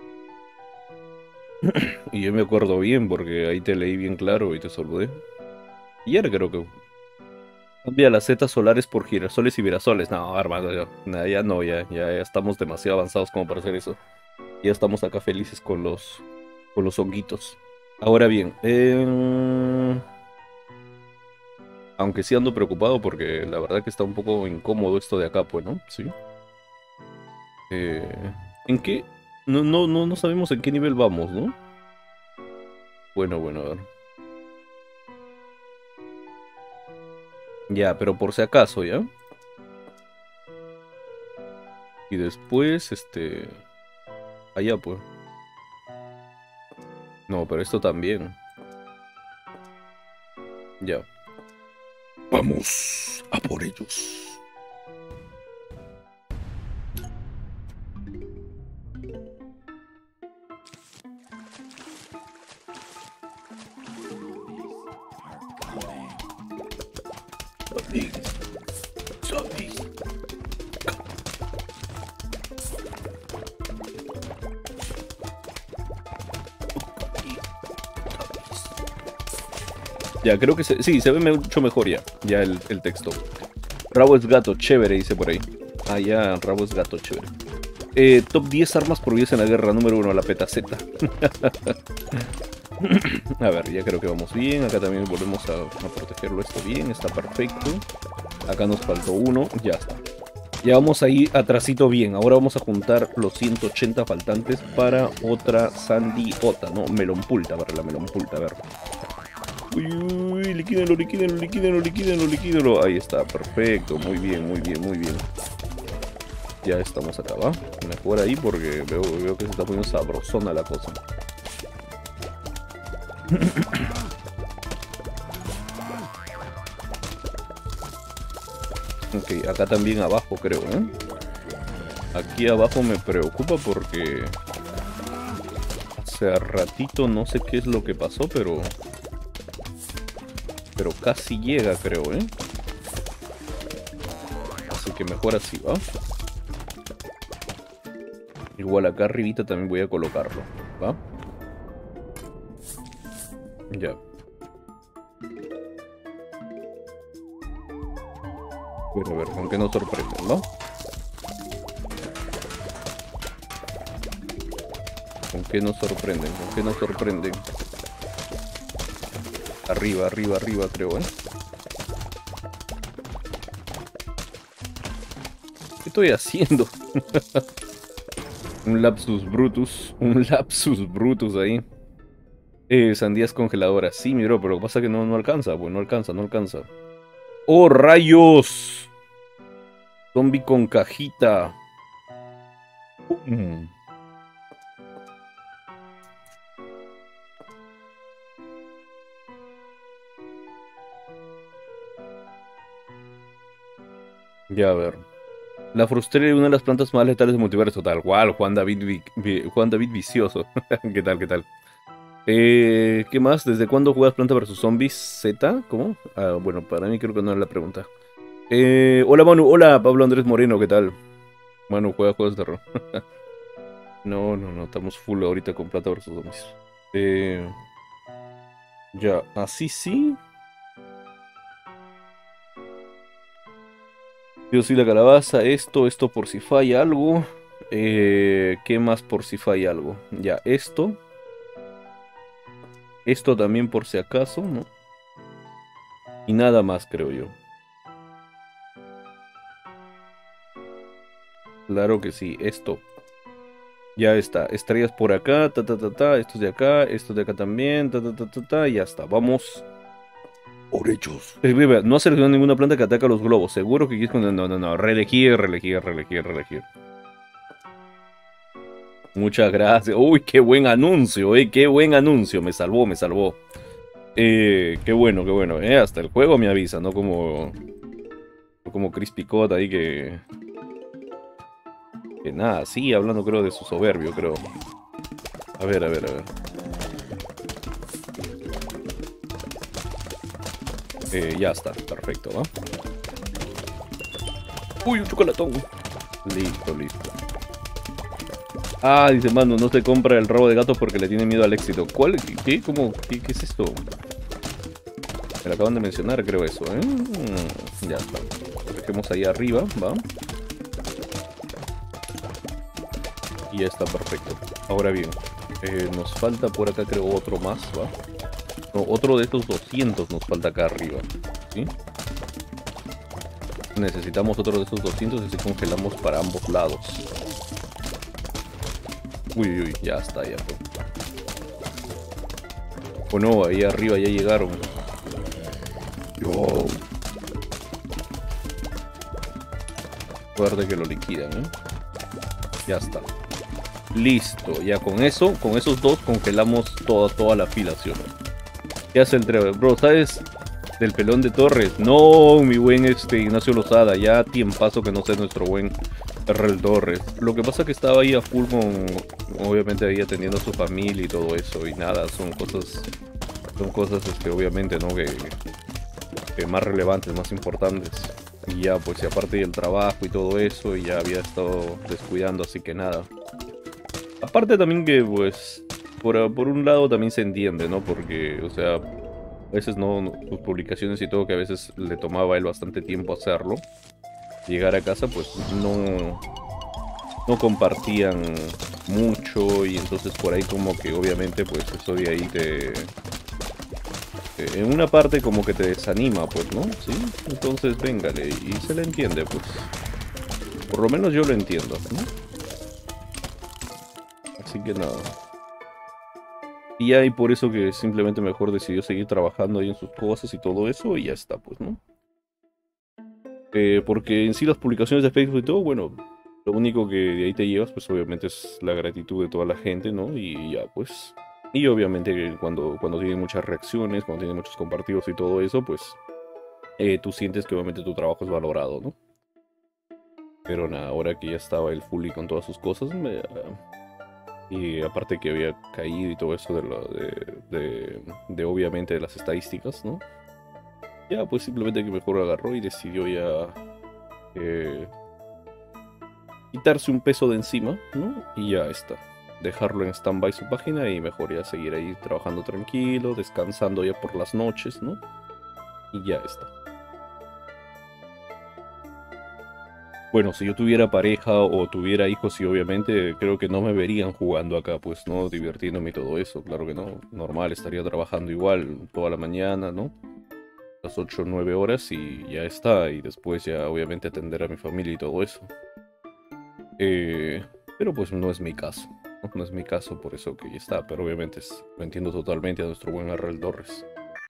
Speaker 1: Y yo me acuerdo bien porque ahí te leí bien claro y te saludé. Ayer creo que cambia las zetas solares por girasoles y virasoles. No, hermano, ya, nah, ya no, ya, ya, ya estamos demasiado avanzados como para hacer eso. Ya estamos acá felices con los, con los honguitos. Ahora bien, eh, aunque sí ando preocupado porque la verdad que está un poco incómodo esto de acá, pues, ¿no? Sí. Eh, ¿en qué? No, no, no, no sabemos en qué nivel vamos, ¿no? Bueno, bueno, a ver. Ya, pero por si acaso, ¿ya? Y después, este... allá, pues. No, pero esto también. Ya. Vamos a por ellos. Zombies. Zombies. Ya, creo que se, sí, se ve mucho mejor ya, ya el, el texto. Rabo es gato, chévere, dice por ahí. Ah, ya, Rabo es gato, chévere. Eh, top diez armas prohibidas en la guerra, número uno, la petaceta. A ver, ya creo que vamos bien. Acá también volvemos a, a protegerlo esto bien, está perfecto. Acá nos faltó uno, ya está. Ya vamos ahí atrasito bien. Ahora vamos a juntar los ciento ochenta faltantes para otra Sandy Ota, ¿no? Melonpulta, para la Melonpulta, a ver. Uy, uy, liquídenlo, liquídenlo, liquídenlo, liquídenlo, liquídenlo. Ahí está, perfecto. Muy bien, muy bien, muy bien. Ya estamos acá, ¿va? Mejor ahí porque veo, veo que se está poniendo sabrosona la cosa. Ok, acá también abajo creo, ¿eh? Aquí abajo me preocupa porque... hace ratito no sé qué es lo que pasó, pero... pero casi llega, creo, ¿eh? Así que mejor así, ¿va? Igual acá arribita también voy a colocarlo, ¿va? Ya. Bueno, a ver, con qué nos sorprenden, ¿no? ¿Con qué nos sorprenden? ¿Con qué nos sorprenden? Arriba, arriba, arriba, creo, ¿eh? ¿Qué estoy haciendo? Un lapsus brutus. Un lapsus brutus ahí. Eh, sandías congeladoras. Sí, mi bro, pero lo que pasa es que no, no alcanza, pues no alcanza, no alcanza. ¡Oh, rayos! Zombie con cajita. Mm. Ya, a ver. La frustrea es una de las plantas más letales del multiverso, tal cual. Juan David, Vi- Vi- Juan David Vicioso. ¿Qué tal, qué tal? Eh, ¿qué más? ¿Desde cuándo juegas Planta versus Zombies Z? ¿Cómo? Ah, bueno, para mí creo que no es la pregunta. Eh, hola Manu, hola Pablo Andrés Moreno, ¿qué tal? Manu, juega juegos de terror. No, no, no, estamos full ahorita con Planta versus Zombies. Eh, ya, así sí. Yo soy la calabaza, esto, esto por si falla algo. Eh, ¿qué más por si falla algo? Ya, esto. Esto también por si acaso, ¿no? Y nada más, creo yo. Claro que sí, esto. Ya está, estrellas por acá, ta ta ta ta, estos de acá, estos de acá también, ta ta ta ta ta, y ya está, vamos. Por ellos. Eh, bebé, no ha seleccionado ninguna planta que ataca a los globos, seguro que quieres con... No, no, no, reelegir, reelegir, reelegir, reelegir. Muchas gracias. Uy, qué buen anuncio, eh, qué buen anuncio, me salvó, me salvó. Eh, qué bueno, qué bueno, eh, hasta el juego me avisa, no como... no como Chris Picot ahí que... que nada, sí, hablando creo de su soberbio, creo. A ver, a ver, a ver. Eh, ya está, perfecto, ¿va? Uy, un chocolatón. Listo, listo. Ah, dice, mano, no se compra el rabo de gato porque le tiene miedo al éxito. ¿Cuál? ¿Qué? ¿Cómo? ¿Qué, qué es esto? Me lo acaban de mencionar, creo eso, ¿eh? Mm, ya está. Lo dejemos ahí arriba, ¿va? Y ya está, perfecto. Ahora bien, eh, nos falta por acá, creo, otro más, ¿va? No, otro de estos doscientos nos falta acá arriba, ¿sí? Necesitamos otro de estos doscientos y así congelamos para ambos lados. Uy, uy, uy, ya está, ya fue. O no, ahí arriba ya llegaron. Yo. Fuerte que lo liquidan, ¿eh? Ya está. Listo, ya con eso, con esos dos congelamos toda, toda la fila, ¿sí o no? ¿Qué hace el Trevor? Bro, ¿sabes del pelón de Torres? No, mi buen este Ignacio Lozada, ya tiempazo que no sea nuestro buen R L Torres. Lo que pasa es que estaba ahí a full con, obviamente ahí atendiendo a su familia y todo eso, y nada, son cosas, son cosas este, obviamente, ¿no? Que, que más relevantes, más importantes. Y ya, pues, y aparte del trabajo y todo eso, y ya había estado descuidando, así que nada. Aparte también que, pues, por, por un lado también se entiende, ¿no? Porque, o sea, a veces no, no- sus publicaciones y todo, que a veces le tomaba a él bastante tiempo hacerlo. Llegar a casa, pues, no, no compartían mucho y entonces por ahí como que obviamente, pues, eso de ahí te... te- en una parte como que te desanima, pues, ¿no? Sí, entonces véngale, y se le entiende, pues. Por lo menos yo lo entiendo, ¿no? Así que nada. Y hay por eso que simplemente mejor decidió seguir trabajando ahí en sus cosas y todo eso y ya está, pues, ¿no? Eh, porque en sí las publicaciones de Facebook y todo, bueno, lo único que de ahí te llevas, pues obviamente es la gratitud de toda la gente, ¿no? Y ya, pues. Y obviamente que cuando, cuando tiene muchas reacciones, cuando tiene muchos compartidos y todo eso, pues eh, tú sientes que obviamente tu trabajo es valorado, ¿no? Pero nada, ahora que ya estaba el fully con todas sus cosas, me, y aparte que había caído y todo eso de, lo, de, de, de obviamente de las estadísticas, ¿no? Ya, pues simplemente que mejor agarró y decidió ya eh, quitarse un peso de encima, ¿no? Y ya está. Dejarlo en stand-by su página y mejor ya seguir ahí trabajando tranquilo, descansando ya por las noches, ¿no? Y ya está. Bueno, si yo tuviera pareja o tuviera hijos, y obviamente creo que no me verían jugando acá, pues, ¿no? Divirtiéndome y todo eso, claro que no. Normal, estaría trabajando igual toda la mañana, ¿no? Las ocho o nueve horas y ya está. Y después ya obviamente atender a mi familia y todo eso. Eh, pero pues no es mi caso. No, no es mi caso, por eso que ya está. Pero obviamente es- lo entiendo totalmente a nuestro buen R L Torres.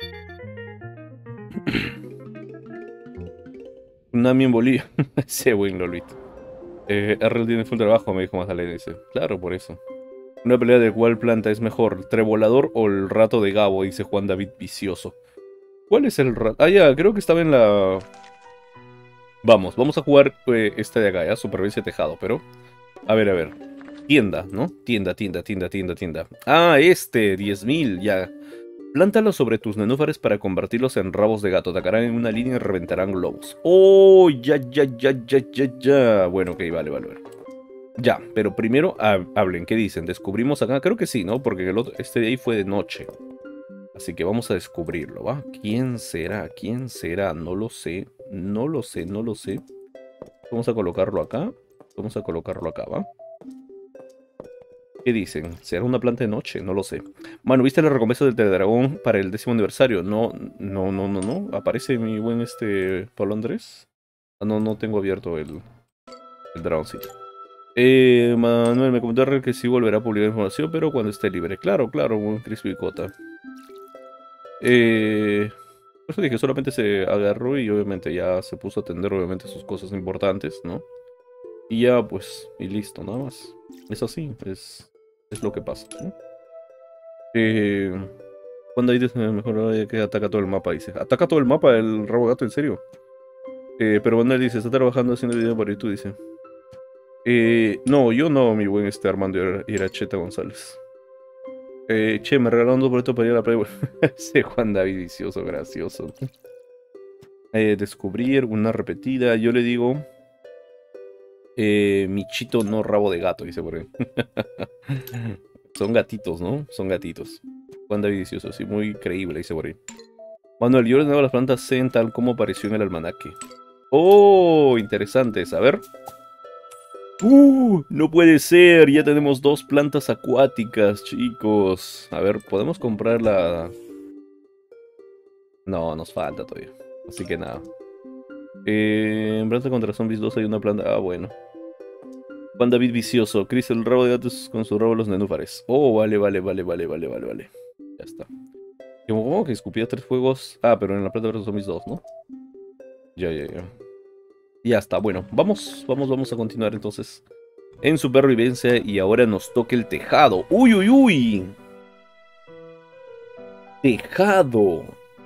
Speaker 1: Nami en Bolivia. Ese buen Lolito. Eh, R L tiene full trabajo, me dijo Magdalena. Dice, claro, por eso. Una pelea de cuál planta es mejor, ¿Trevolador o el rato de Gabo? Dice Juan David Vicioso. ¿Cuál es el rato? Ah, ya, creo que estaba en la... Vamos, vamos a jugar eh, este de acá, ya, Supervivencia Tejado, pero... A ver, a ver. Tienda, ¿no? Tienda, tienda, tienda, tienda, tienda. Ah, este, diez mil, ya. Plántalos sobre tus nenúfares para convertirlos en rabos de gato. Atacarán en una línea y reventarán globos. ¡Oh! Ya, ya, ya, ya, ya, ya. Bueno, ok, vale, vale, vale. Ya, pero primero ha- hablen, ¿qué dicen? ¿Descubrimos acá? Creo que sí, ¿no? Porque el otro, este de ahí fue de noche. Así que vamos a descubrirlo, ¿va? ¿Quién será? ¿Quién será? No lo sé. No lo sé, no lo sé. Vamos a colocarlo acá. Vamos a colocarlo acá, ¿va? ¿Qué dicen? ¿Será una planta de noche? No lo sé. Mano, ¿viste la recompensa del Teledragón para el décimo aniversario? No, no, no, no, no. ¿Aparece mi buen este Pablo Andrés? Ah, no, no tengo abierto el, el Dragoncito. Eh, Manuel me comentó que sí volverá a publicar información, pero cuando esté libre. Claro, claro, buen Crispy Cota. Eh, por eso dije, solamente se agarró y obviamente ya se puso a atender obviamente sus cosas importantes, ¿no? Y ya, pues, y listo, nada más. Es así, es, es lo que pasa, ¿no? Eh, cuando hay mejor que ataca todo el mapa, dice. ¿Ataca todo el mapa el rabo gato, en serio? Eh, pero Manuel dice, está trabajando haciendo video para YouTube, dice. Eh, no, yo no, mi buen este Armando Iracheta González. Eh, che, me regalaron dos boletos para ir a la playa. Ese Juan David vicioso, gracioso. Eh, descubrir una repetida. Yo le digo... Eh, Michito no rabo de gato, dice por ahí. Son gatitos, ¿no? Son gatitos. Juan David Vicioso, sí, muy creíble, dice por ahí. Manuel, yo ordenaba las plantas Zen tal como apareció en el almanaque. Oh, interesantes. A ver. ¡Uh! No puede ser. Ya tenemos dos plantas acuáticas, chicos. A ver, ¿podemos comprar la...? No, nos falta todavía. Así que nada. Eh, en planta contra zombies dos hay una planta... Ah, bueno. Juan David Vicioso. Chris el rabo de gatos con su rabo los nenúfares. Oh, vale, vale, vale, vale, vale, vale, vale. Ya está. ¿Cómo que escupía tres fuegos? Ah, pero en la planta versus zombies dos, ¿no? Ya, ya, ya. Ya está, bueno, vamos, vamos, vamos a continuar entonces en supervivencia y ahora nos toca el tejado. ¡Uy, uy, uy! ¡Tejado!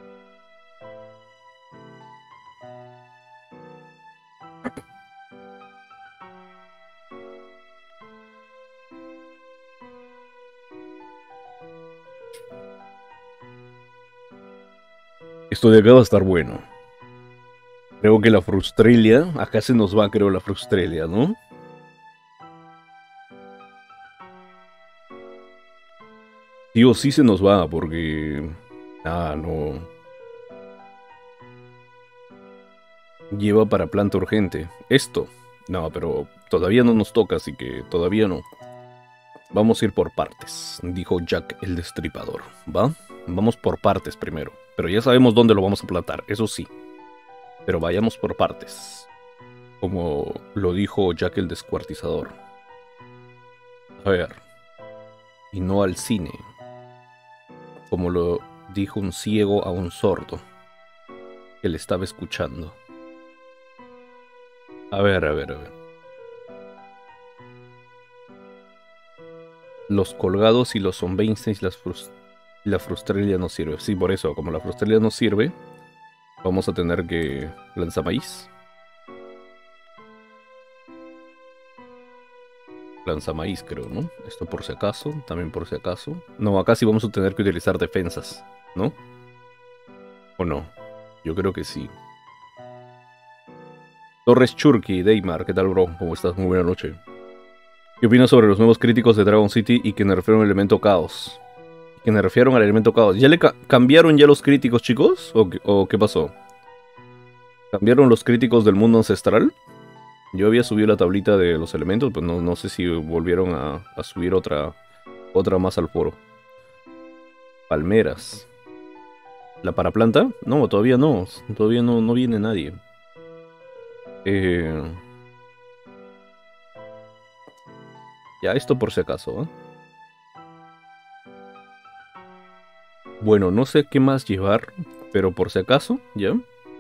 Speaker 1: Esto de acá va a estar bueno. Creo que la Frustrelia, acá se nos va, creo, la Frustrelia, ¿no? Sí o sí se nos va, porque... Ah, no. Lleva para planta urgente. Esto. No, pero todavía no nos toca, así que todavía no. Vamos a ir por partes, dijo Jack el Destripador. ¿Va? Vamos por partes primero. Pero ya sabemos dónde lo vamos a plantar, eso sí. Pero vayamos por partes. Como lo dijo Jack el Descuartizador. A ver. Y no al cine. Como lo dijo un ciego a un sordo. Que le estaba escuchando. A ver, a ver, a ver. Los colgados y los Zombiensteins y las frust la Frustrelia no sirve. Sí, por eso, como la Frustrelia no sirve, vamos a tener que lanzar maíz. Lanzamaíz, creo, ¿no? Esto por si acaso, también por si acaso. No, acá sí vamos a tener que utilizar defensas, ¿no? ¿O no? Yo creo que sí. Torres Churki, Deimar, ¿qué tal, bro? ¿Cómo estás? Muy buena noche. ¿Qué opinas sobre los nuevos críticos de Dragon City y que nerfearon el elemento caos? Que nerfearon al elemento caos. ¿Ya le ca cambiaron ya los críticos, chicos? ¿O, ¿O qué pasó? ¿Cambiaron los críticos del mundo ancestral? Yo había subido la tablita de los elementos, pues no, no sé si volvieron a, a subir otra, otra más al foro. Palmeras. ¿La paraplanta? No, todavía no. Todavía no, no viene nadie. Eh... Ya, esto por si acaso, ¿eh? Bueno, no sé qué más llevar, pero por si acaso, ¿ya?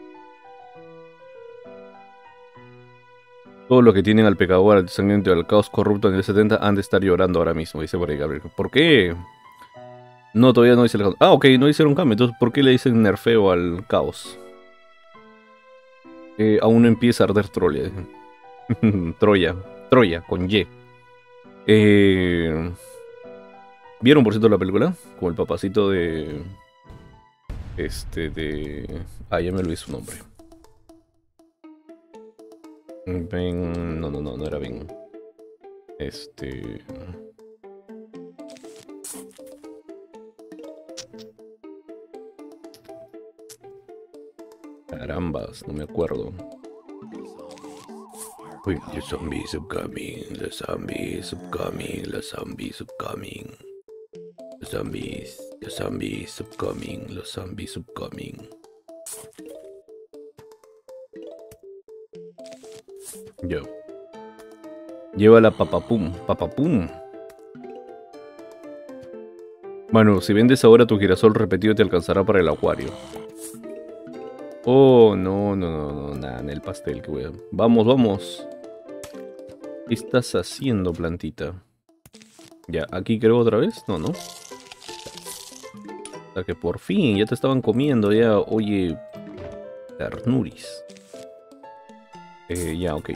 Speaker 1: Todo lo que tienen al pecador, al descendiente, al caos corrupto en el setenta han de estar llorando ahora mismo, dice por ahí Gabriel. ¿Por qué? No, todavía no dice el... Ah, ok, no hicieron cambio. Entonces, ¿por qué le dicen nerfeo al caos? Eh, aún no empieza a arder Troya. Troya. Troya, con Y. Eh... ¿Vieron, por cierto, la película? Como el papacito de... Este, de... Ah, ya me olvidé su nombre. Ben... No, no, no, no era Ben. Este... Carambas, no me acuerdo. Uy, the zombies are coming, the zombies are coming, the zombies are coming. The zombies, the zombies are coming, the zombies are coming. Yo. Llévala papapum, papapum. Bueno, si vendes ahora tu girasol repetido te alcanzará para el acuario. Oh, no, no, no, no, nada, en el pastel que voy a... Vamos, vamos. ¿Qué estás haciendo, plantita? Ya, aquí creo otra vez. No, no. O sea que por fin, ya te estaban comiendo, ya. Oye, ternuris. Eh, ya, ok.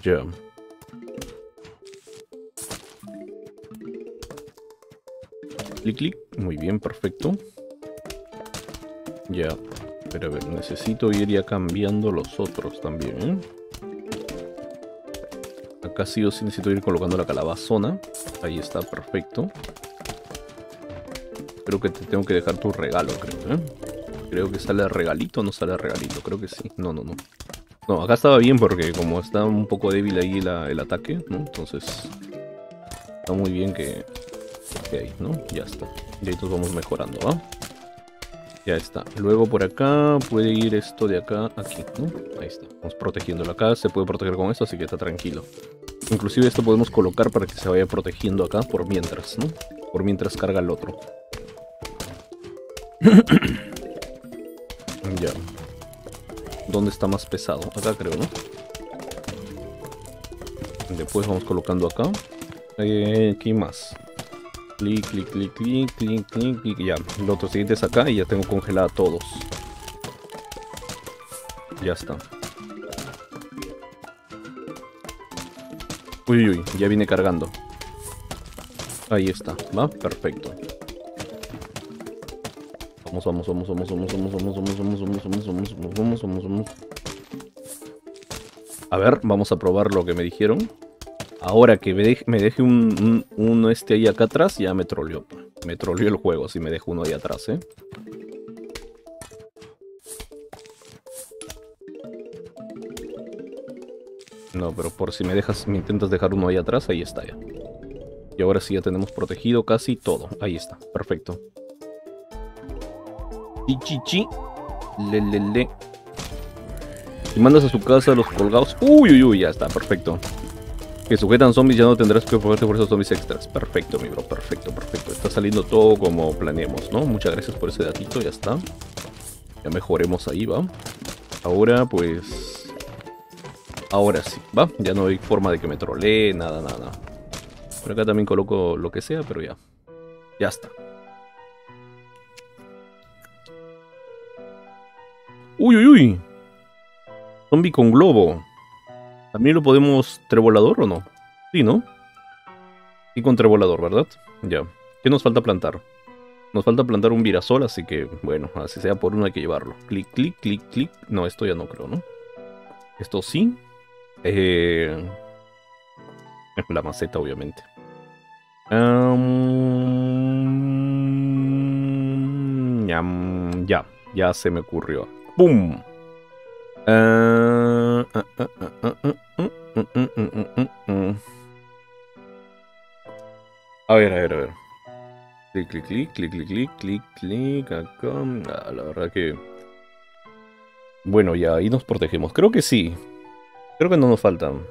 Speaker 1: Ya. Clic, clic. Muy bien, perfecto. Ya. Pero a ver, necesito ir ya cambiando los otros también, ¿eh? Acá sí o sí necesito ir colocando la calabazona. Ahí está, perfecto. Creo que te tengo que dejar tu regalo, creo, ¿eh? Creo que sale regalito o no sale regalito. Creo que sí. No, no, no. No, acá estaba bien porque como está un poco débil ahí la, el ataque, ¿no? Entonces está muy bien que... que ahí, ¿no? Ya está. Y ahí nos vamos mejorando, ¿va? Ya está. Luego por acá puede ir esto de acá a aquí, ¿no? Ahí está. Vamos protegiéndolo acá. Se puede proteger con esto, así que está tranquilo. Inclusive esto podemos colocar para que se vaya protegiendo acá por mientras, ¿no? Por mientras carga el otro. Ya. ¿Dónde está más pesado? Acá creo, ¿no? Después vamos colocando acá. Eh, ¿Qué más? Clic, clic, clic, clic, clic, clic, clic. Ya, el otro siguiente es acá y ya tengo congelada a todos. Ya está. Uy, uy, ya viene cargando. Ahí está, ¿va? Perfecto. Vamos, vamos, vamos, vamos, vamos, vamos, vamos, vamos, vamos, vamos, vamos, vamos, vamos, vamos, vamos. A ver, vamos a probar lo que me dijeron. Ahora que me deje, me deje un, un, uno este ahí acá atrás, ya me troleó. Me troleó el juego si me dejo uno ahí atrás, ¿eh? No, pero por si me dejas, me intentas dejar uno ahí atrás, ahí está ya. Y ahora sí ya tenemos protegido casi todo. Ahí está, perfecto. Chi, chi, chi. Le, le, le. Si mandas a su casa a los colgados... Uy, uy, uy, ya está, perfecto. Que sujetan zombies, ya no tendrás que preocuparte por esos zombies extras. Perfecto, mi bro, perfecto, perfecto. Está saliendo todo como planeamos, ¿no? Muchas gracias por ese datito, ya está. Ya mejoremos ahí, ¿va? Ahora, pues... Ahora sí, ¿va? Ya no hay forma de que me trolee, nada, nada, nada. Por acá también coloco lo que sea, pero ya. Ya está. Uy, uy, uy. Zombie con globo. ¿También lo podemos trevolador o no? Sí, ¿no? Y con trevolador, ¿verdad? Ya. ¿Qué nos falta plantar? Nos falta plantar un virasol, así que, bueno, así sea por uno hay que llevarlo. Clic, clic, clic, clic. No, esto ya no creo, ¿no? Esto sí. Eh... La maceta, obviamente. Um... Ya, ya, ya se me ocurrió. ¡Pum! Uh... Uh, uh, uh, uh, uh, uh, uh, uh, uh, uh, uh. A ver, a ver, a ver. Clic, clic, clic, clic, clic, clic, clic, clic, acá. Ah, la verdad que... Bueno, ya ahí nos protegemos. Creo que sí. Creo que no nos faltan.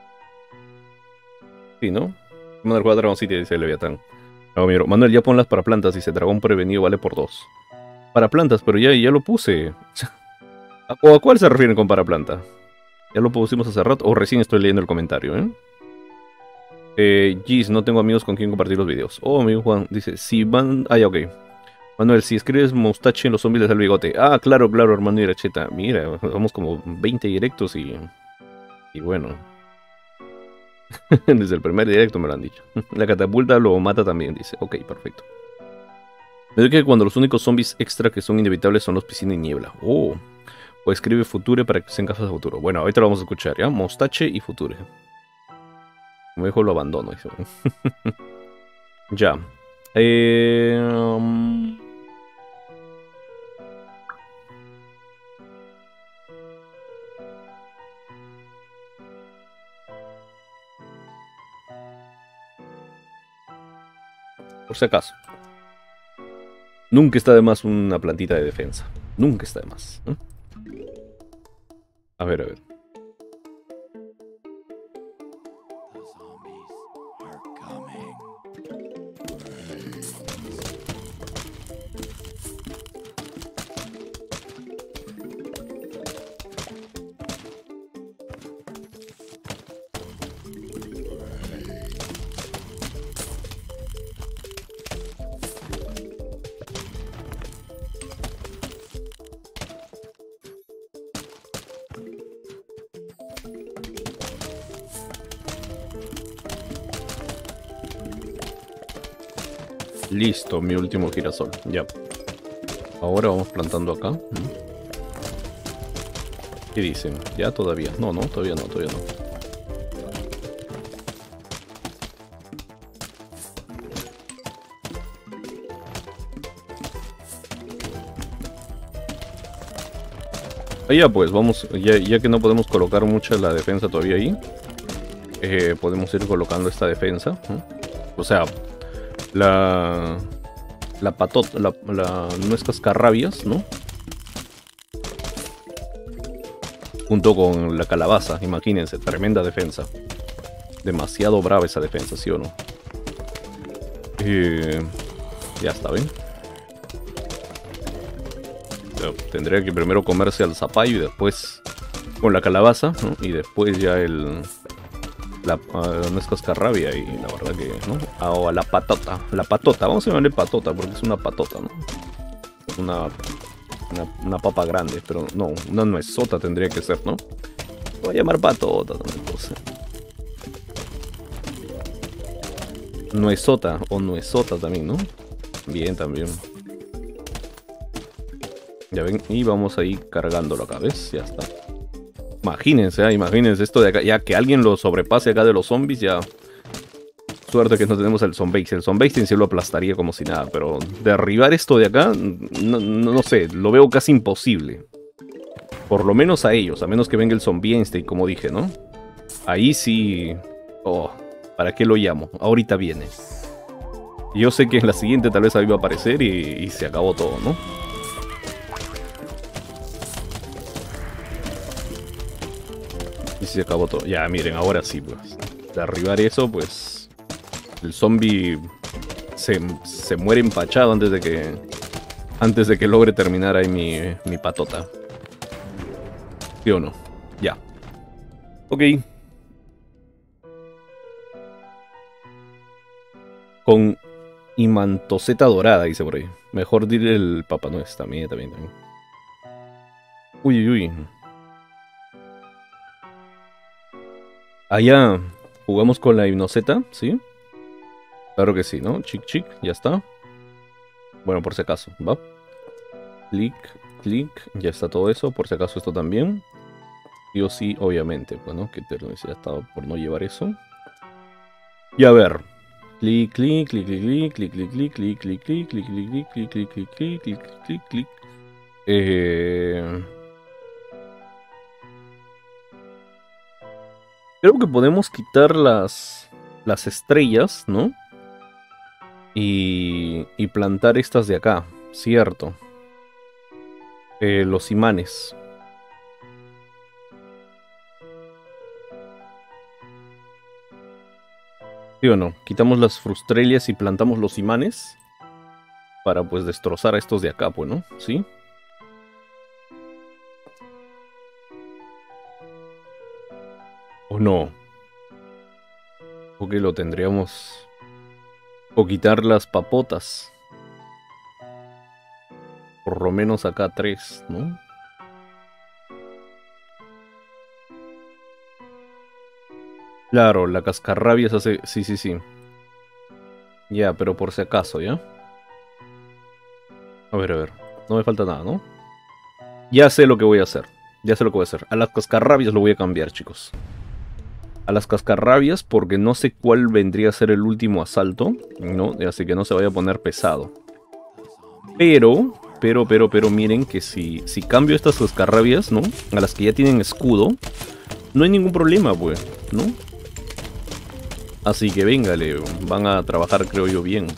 Speaker 1: Sí, ¿no? Manuel juega Dragon City, dice Leviatán. No, mira, Manuel, ya ponlas para plantas. Dice, dragón prevenido vale por dos. Para plantas, pero ya, ya lo puse. ¿O a cuál se refieren con para planta? Ya lo pusimos hace rato. O recién estoy leyendo el comentario, ¿eh? Eh, Giz, no tengo amigos con quien compartir los videos. Oh, amigo Juan, dice, si van... Ah, ya, ok. Manuel, si escribes Mustache en los zombies les da el bigote. Ah, claro, claro, hermano Iracheta. Mira, vamos como veinte directos y... Y bueno. Desde el primer directo me lo han dicho. La catapulta lo mata también, dice. Ok, perfecto. Me dice que cuando los únicos zombies extra que son inevitables son los piscina y niebla. Oh. O escribe Future para que sean casos de futuro. Bueno, ahorita lo vamos a escuchar, ¿ya? Mustache y Future. Como dijo, lo abandono. Ya. Eh, um... Por si acaso. Nunca está de más una plantita de defensa. Nunca está de más. ¿eh? A ver, a ver. Listo, mi último girasol. Ya. Ahora vamos plantando acá. ¿Qué dicen? ¿Ya todavía? No, no, todavía no, todavía no. Ah, ya pues, vamos, ya, ya que no podemos colocar mucha la defensa todavía ahí, eh, podemos ir colocando esta defensa, ¿no? O sea, la... La patota, la, la nuez cascarrabias, ¿no? Junto con la calabaza, imagínense, tremenda defensa. Demasiado brava esa defensa, ¿sí o no? Eh, ya está, ¿ven? Tendría que primero comerse al zapallo y después con la calabaza, ¿no? Y después ya el... La uh, nuez cascarrabia y la verdad que, ¿no? Ah, o a la patota, la patota, vamos a llamarle patota porque es una patota, ¿no? Una, una, una papa grande, pero no, una nuezota tendría que ser, ¿no? Voy a llamar patota también, entonces. Nuezota o nuezota también, ¿no? Bien, también. Ya ven, y vamos a ir cargándolo acá, ¿ves? Ya está. Imagínense, ¿eh? Imagínense esto de acá. Ya que alguien lo sobrepase acá de los zombies, ya... Suerte que no tenemos el zombie. El zombie sí lo aplastaría como si nada. Pero derribar esto de acá, no, no, no sé, lo veo casi imposible. Por lo menos a ellos, a menos que venga el zombie Einstein, como dije, ¿no? Ahí sí... Oh, ¿para qué lo llamo? Ahorita viene. Yo sé que en la siguiente tal vez ahí va a aparecer y, y se acabó todo, ¿no? Y se acabó todo. Ya, miren, ahora sí, pues. Derribar eso, pues... El zombie se, se muere empachado antes de que... Antes de que logre terminar ahí mi, mi patota. ¿Sí o no? Ya. Ok. Con imantoseta dorada, dice por ahí. Mejor dile el Papá Nuez. También, también, también. Uy, uy, uy. Allá jugamos con la hipnoseta, ¿sí? Claro que sí, ¿no? Chic, chic, ya está. Bueno, por si acaso, ¿va? Clic, clic, ya está todo eso. Por si acaso esto también. Sí o sí, obviamente, bueno, que te lo decía, estaba por no llevar eso. Y a ver. Clic, clic, clic, clic, clic, clic, clic, clic, clic, clic, clic, clic, clic, clic, clic, clic, clic, clic, clic, clic. Eh... Creo que podemos quitar las, las estrellas, ¿no? Y, y plantar estas de acá, cierto. Eh, los imanes. ¿Sí o no? Quitamos las frustrelias y plantamos los imanes. Para pues destrozar a estos de acá, pues, ¿no? ¿Sí? ¿O no? O que lo tendríamos... O quitar las papotas. Por lo menos acá tres, ¿no? Claro, la cascarrabias hace... Sí, sí, sí. Ya, pero por si acaso, ¿ya? A ver, a ver. No me falta nada, ¿no? Ya sé lo que voy a hacer. Ya sé lo que voy a hacer. A las cascarrabias lo voy a cambiar, chicos. A las cascarrabias porque no sé cuál vendría a ser el último asalto, ¿no? Así que no se vaya a poner pesado. Pero, pero, pero, pero miren que si, si cambio estas cascarrabias, ¿no? A las que ya tienen escudo, no hay ningún problema, pues, ¿no? Así que véngale, van a trabajar, creo yo, bien.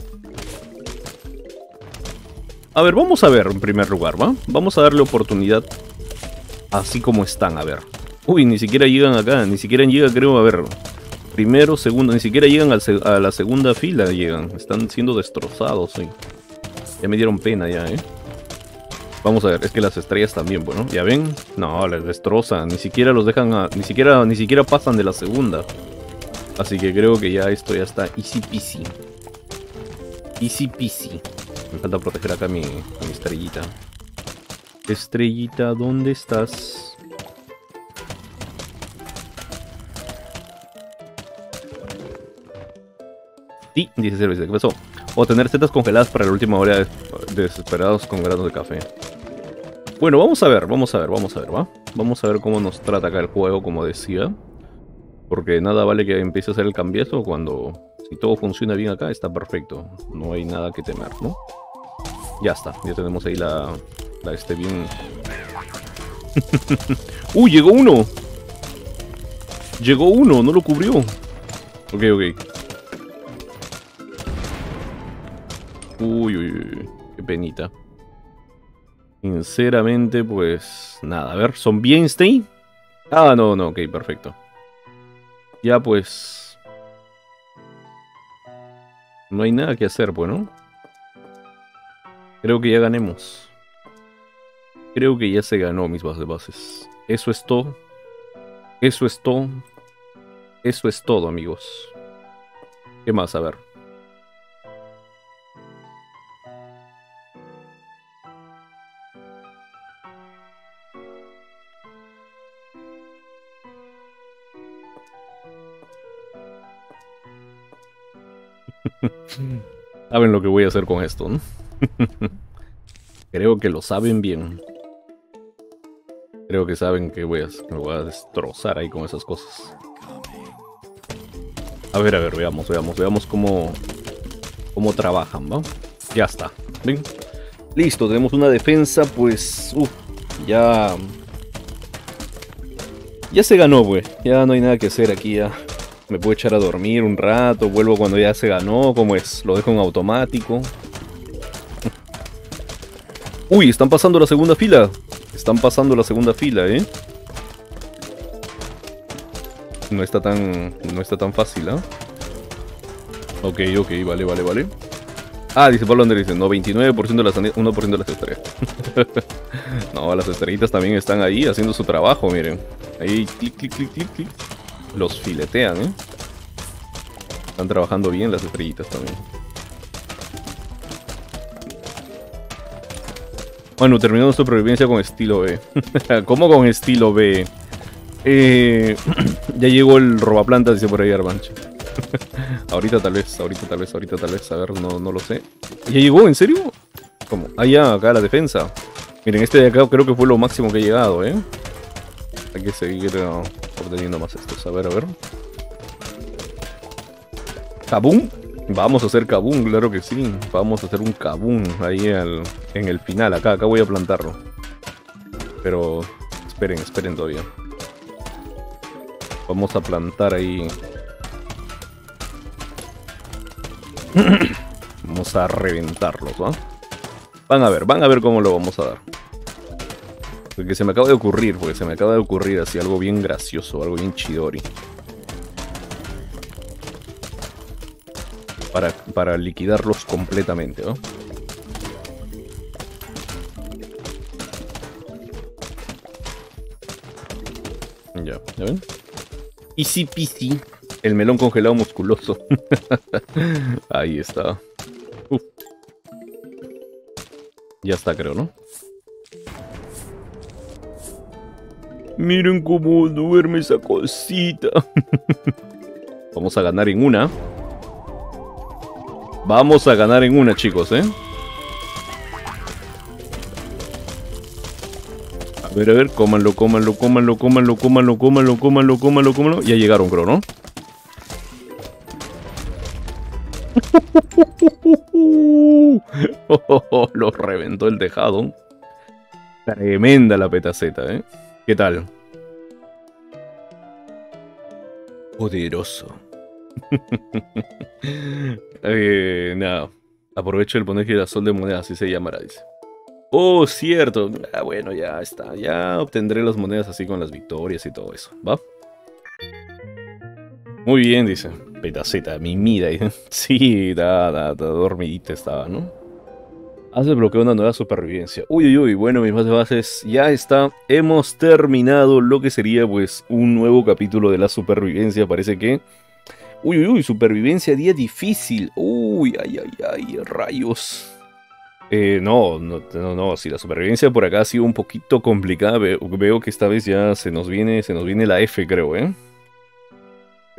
Speaker 1: A ver, vamos a ver en primer lugar, ¿va? Vamos a darle oportunidad así como están, a ver. Uy, ni siquiera llegan acá, ni siquiera llegan, creo, a ver. Primero, segundo, ni siquiera llegan al seg a la segunda fila, llegan. Están siendo destrozados, sí. Ya me dieron pena ya, ¿eh? Vamos a ver, es que las estrellas también, bueno, ¿ya ven? No, les destrozan, ni siquiera los dejan a... Ni siquiera, ni siquiera pasan de la segunda. Así que creo que ya esto ya está easy peasy. Easy peasy. Me falta proteger acá mi, mi estrellita. Estrellita, ¿dónde estás? Sí, dice Cerveza, ¿qué pasó? O tener setas congeladas para la última hora, desesperados con granos de café. Bueno, vamos a ver, vamos a ver, vamos a ver, ¿va? Vamos a ver cómo nos trata acá el juego, como decía. Porque nada vale que empiece a hacer el cambiazo cuando... Si todo funciona bien acá, está perfecto. No hay nada que temer, ¿no? Ya está, ya tenemos ahí la... la este bien... ¡Uy, llegó uno! Llegó uno, no lo cubrió. Ok, ok. Uy, uy, uy, qué penita. Sinceramente, pues... Nada, a ver, ¿son bien stay? Ah, no, no, ok, perfecto. Ya, pues... No hay nada que hacer, pues, ¿no? Creo que ya ganemos. Creo que ya se ganó mis bases de bases. Eso es todo. Eso es todo. Eso es todo, amigos. ¿Qué más? A ver. Saben lo que voy a hacer con esto, ¿no? Creo que lo saben bien. Creo que saben que voy a, me voy a destrozar ahí con esas cosas. A ver, a ver, veamos, veamos, veamos cómo, cómo trabajan, ¿va? Ya está, ¿ven? Listo, tenemos una defensa, pues... Uf, ya... Ya se ganó, güey. Ya no hay nada que hacer aquí, ya. Me puedo echar a dormir un rato, vuelvo cuando ya se ganó, ¿cómo es? Lo dejo en automático. Uy, están pasando la segunda fila. Están pasando la segunda fila, ¿eh? No está tan... No está tan fácil, ¿ah? ¿eh? Ok, ok, vale, vale, vale. Ah, dice Pablo Andrés, dice, no, veintinueve por ciento de las... uno por ciento de las estrellas. No, las estrellitas también están ahí haciendo su trabajo, miren. Ahí, clic, clic, clic, clic, clic. Los filetean, ¿eh? Están trabajando bien las estrellitas también. Bueno, terminamos supervivencia con estilo B. ¿Cómo con estilo B? Eh, ya llegó el robaplantas, dice por ahí Arbanche. Ahorita tal vez, ahorita tal vez, ahorita tal vez. A ver, no, no lo sé. ¿Ya llegó? ¿En serio? ¿Cómo? Ah, ya, acá la defensa. Miren, este de acá creo que fue lo máximo que he llegado, ¿eh? Hay que seguir uh, obteniendo más estos. A ver, a ver. ¿Kabum? Vamos a hacer kabum, claro que sí. Vamos a hacer un kabum ahí al, en el final. Acá, acá voy a plantarlo. Pero esperen, esperen todavía. Vamos a plantar ahí. Vamos a reventarlos, ¿va? Van a ver, van a ver cómo lo vamos a dar. Porque se me acaba de ocurrir, porque se me acaba de ocurrir así algo bien gracioso, algo bien chidori. Para, para liquidarlos completamente, ¿no? Ya, ¿ya ven? Easy peasy. El melón congelado musculoso. Ahí está. Uf. Ya está, creo, ¿no? Miren cómo duerme esa cosita. Vamos a ganar en una. Vamos a ganar en una, chicos, ¿eh? A ver, a ver, cómanlo, cómanlo, cómanlo, cómanlo, cómanlo, cómanlo, cómanlo, cómanlo, cómanlo. Ya llegaron, creo, ¿no? Lo reventó el tejado. Tremenda la petaceta, ¿eh? ¿Qué tal? Poderoso. eh, nada. Aprovecho el poner girasol de monedas, así se llamará, dice. Oh, cierto. Ah, bueno, ya está. Ya obtendré las monedas así con las victorias y todo eso. ¿Va? Muy bien, dice. Petaceta, mimida. Sí, da, da, da, dormidita estaba, ¿no? Has desbloqueado una nueva supervivencia. Uy, uy, uy. Bueno, mis bases bases, ya está. Hemos terminado lo que sería, pues, un nuevo capítulo de la supervivencia. Parece que... Uy, uy, uy. Supervivencia día difícil. Uy, ay, ay, ay. Rayos. Eh, no, no, no, no. Si la supervivencia por acá ha sido un poquito complicada. Veo, veo que esta vez ya se nos viene, se nos viene la F, creo, ¿eh?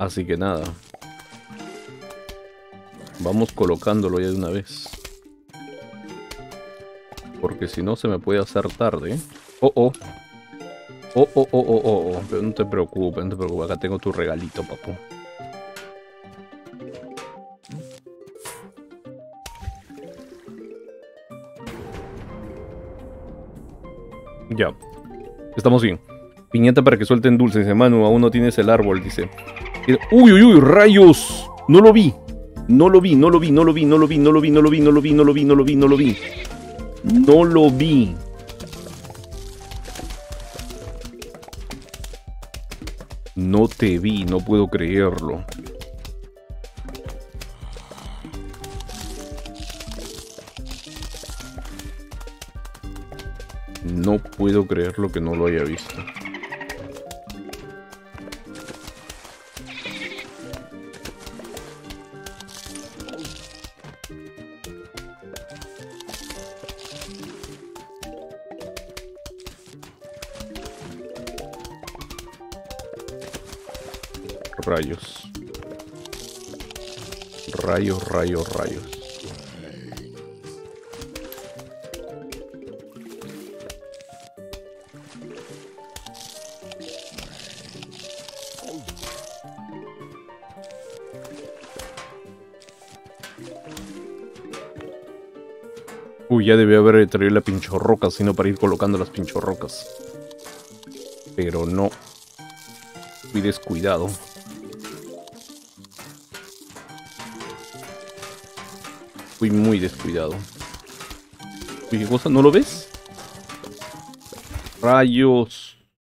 Speaker 1: Así que nada. Vamos colocándolo ya de una vez. Porque si no se me puede hacer tarde. Oh, oh. Oh, oh, oh, oh, oh, oh. Pero no te preocupes, no te preocupes. Acá tengo tu regalito, papu. Ya. Estamos bien. Piñata para que suelten dulces, hermano. Aún no tienes el árbol, dice. Uy, uy, uy, rayos. No lo vi. No lo vi, no lo vi, no lo vi, no lo vi, no lo vi, no lo vi, no lo vi, no lo vi, no lo vi, no lo vi. No lo vi. No te vi, no puedo creerlo. No puedo creer lo que no lo haya visto. Rayos. Rayos, rayos, rayos. Uy, ya debía haber traído la pinchorroca, sino para ir colocando las pinchorrocas. Pero no. Fui descuidado. Fui muy descuidado. Uy, ¿qué cosa? ¿No lo ves? Rayos.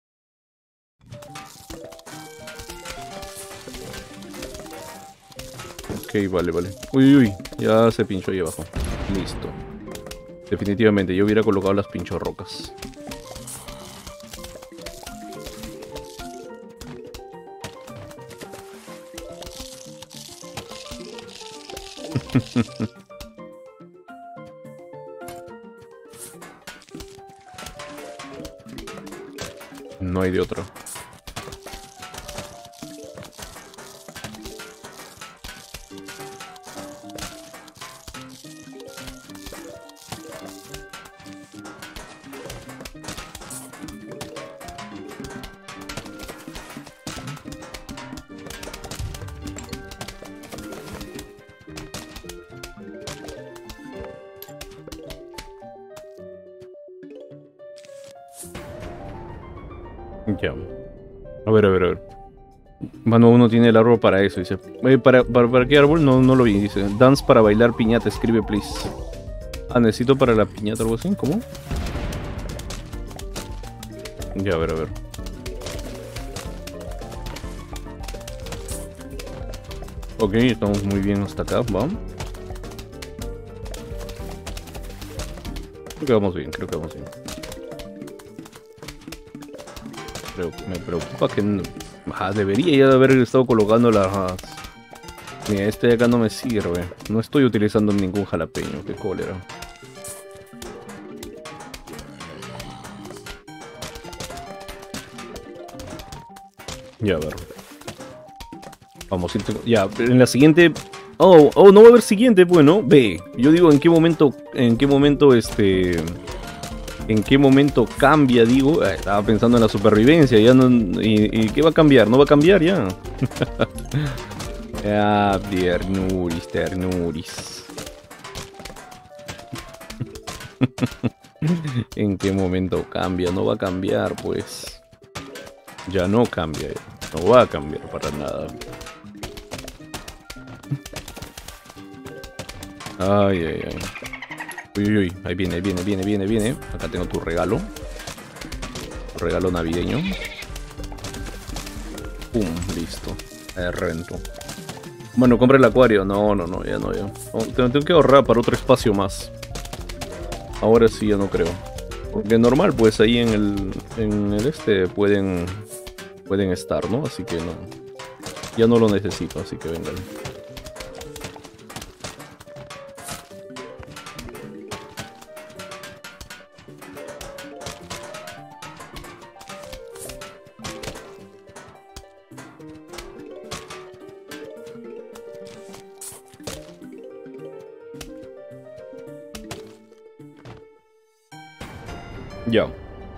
Speaker 1: Ok, vale, vale. Uy, uy, ya se pinchó ahí abajo. Listo. Definitivamente, yo hubiera colocado las pinchorrocas. No hay de otro. Ya. A ver, a ver, a ver. Mano, uno tiene el árbol para eso, dice. Eh, ¿para, para, ¿Para qué árbol? No, no lo vi, dice. Dance para bailar piñata, escribe, please. Ah, necesito para la piñata algo así, ¿cómo? Ya, a ver, a ver. Ok, estamos muy bien hasta acá, vamos. Creo que vamos bien, creo que vamos bien. Pero me preocupa que no, ajá, debería ya de haber estado colocando las... Mira, este de acá no me sirve. No estoy utilizando ningún jalapeño, qué cólera. Ya, a ver. Vamos, ya, en la siguiente... Oh, oh, no va a haber siguiente, bueno, ve. Yo digo, ¿en qué momento, en qué momento, este... ¿En qué momento cambia? Digo, eh, estaba pensando en la supervivencia, ya no, y, y ¿qué va a cambiar? ¿No va a cambiar ya? Ah, ternuris, ternuris. ¿En qué momento cambia? No va a cambiar, pues. Ya no cambia, no va a cambiar para nada. Ay, ay, ay. Uy, uy, uy, ahí viene, ahí viene, viene, viene, viene. Acá tengo tu regalo. Tu regalo navideño. Pum, listo. Eh, reventó. Bueno, compra el acuario. No, no, no, ya no, ya. Tengo, tengo que ahorrar para otro espacio más. Ahora sí, ya no creo. Porque normal, pues ahí en el, en el este pueden, pueden estar, ¿no? Así que no. Ya no lo necesito, así que vengan. Ya.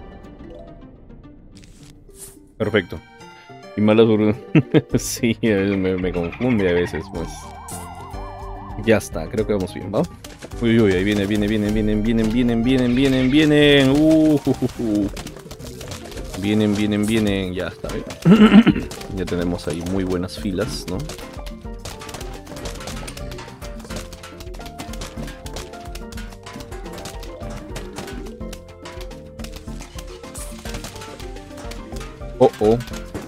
Speaker 1: Perfecto. Y malas... sí, me, me confunde a veces, pues. Ya está, creo que vamos bien, ¿va? Uy, uy, ahí viene, viene, vienen, vienen, vienen, vienen, vienen, vienen, vienen. Uh, uh, uh, uh. Vienen, vienen, vienen. Ya está, ¿eh? Ya tenemos ahí muy buenas filas, ¿no? Oh, oh.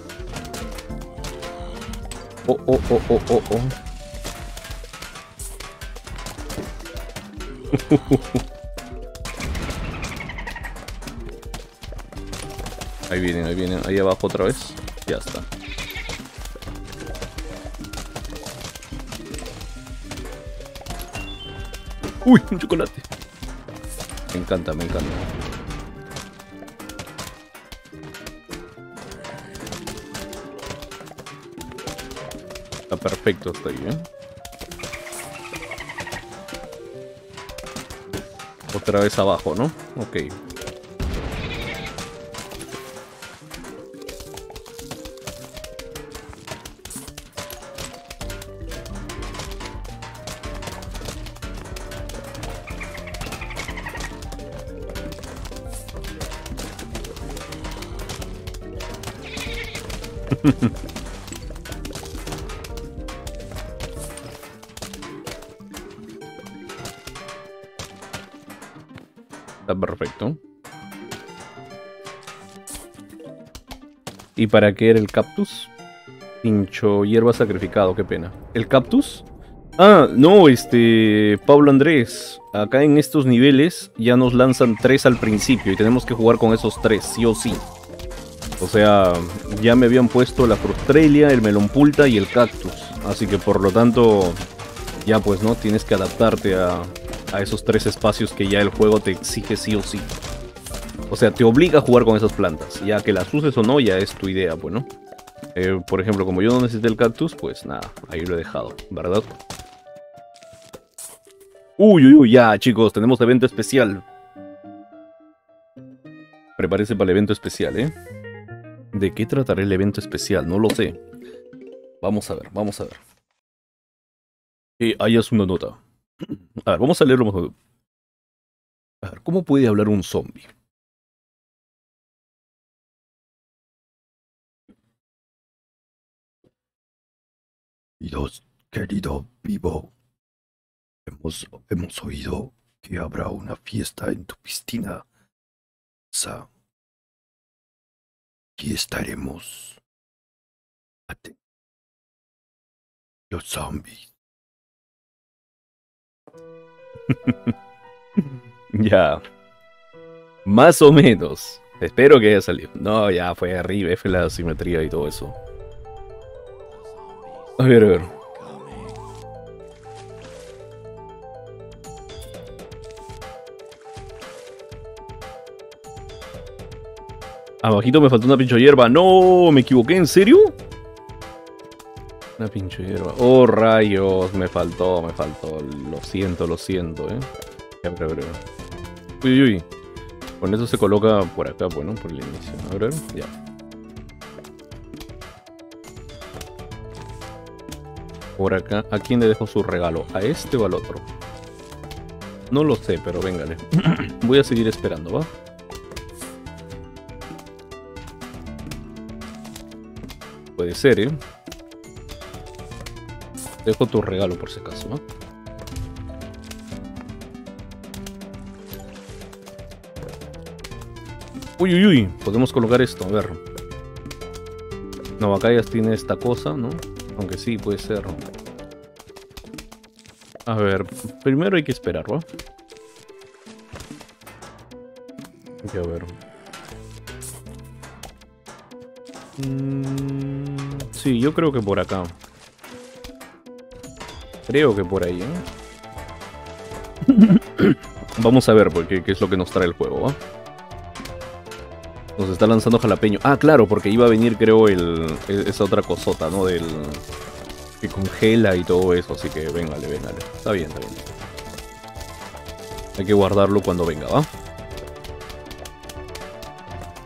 Speaker 1: Oh, oh, oh, oh, oh, oh. Ahí vienen, ahí vienen, ahí abajo otra vez. Ya está. Uy, un chocolate. Me encanta, me encanta. Está perfecto, está bien. Otra vez abajo, ¿no? Ok. Está perfecto. ¿Y para qué era el cactus? Pincho hierba sacrificado, qué pena. ¿El cactus? Ah, no, este... Pablo Andrés. Acá en estos niveles ya nos lanzan tres al principio y tenemos que jugar con esos tres, sí o sí. O sea, ya me habían puesto la Frustrelia, el melón pulta y el cactus. Así que por lo tanto, ya pues, ¿no? Tienes que adaptarte a, a esos tres espacios que ya el juego te exige sí o sí. O sea, te obliga a jugar con esas plantas. Ya que las uses o no, ya es tu idea, pues, ¿no? Eh, por ejemplo, como yo no necesité el cactus, pues nada, ahí lo he dejado, ¿verdad? Uy, uy, uy, ya, chicos, tenemos evento especial. Prepárese para el evento especial, ¿eh? ¿De qué tratará el evento especial? No lo sé. Vamos a ver, vamos a ver. Eh, ahí es una nota. A ver, vamos a leerlo más. A ver, ¿cómo puede hablar un zombie?
Speaker 2: Dios, querido vivo, hemos, hemos oído que habrá una fiesta en tu piscina. Sa, aquí estaremos. Ate- Los zombies.
Speaker 1: Ya. Más o menos. Espero que haya salido. No, ya fue arriba, F la simetría y todo eso. A ver, a ver. Abajito me faltó una pincho hierba. No, me equivoqué, ¿en serio? Una pincho hierba. Oh, rayos, me faltó, me faltó. Lo siento, lo siento, eh. Ya, pero, pero. Uy, uy, uy. Con eso se coloca por acá, bueno, por el inicio. A ver, ya. Por acá. ¿A quién le dejo su regalo? ¿A este o al otro? No lo sé, pero véngale. Voy a seguir esperando, ¿va? Puede ser, ¿eh? Dejo tu regalo por si acaso, ¿no? Uy, uy, uy. Podemos colocar esto, a ver. No, acá ya tiene esta cosa, ¿no? Aunque sí, puede ser. A ver, primero hay que esperar, ¿va? Hay que ver. Mm, sí, yo creo que por acá. Creo que por ahí, ¿eh? Vamos a ver porque qué es lo que nos trae el juego, ¿va? Nos está lanzando jalapeño. Ah, claro, porque iba a venir, creo, el esa otra cosota, ¿no? Del que congela y todo eso. Así que véngale, véngale. Está bien, está bien. Hay que guardarlo cuando venga, ¿va?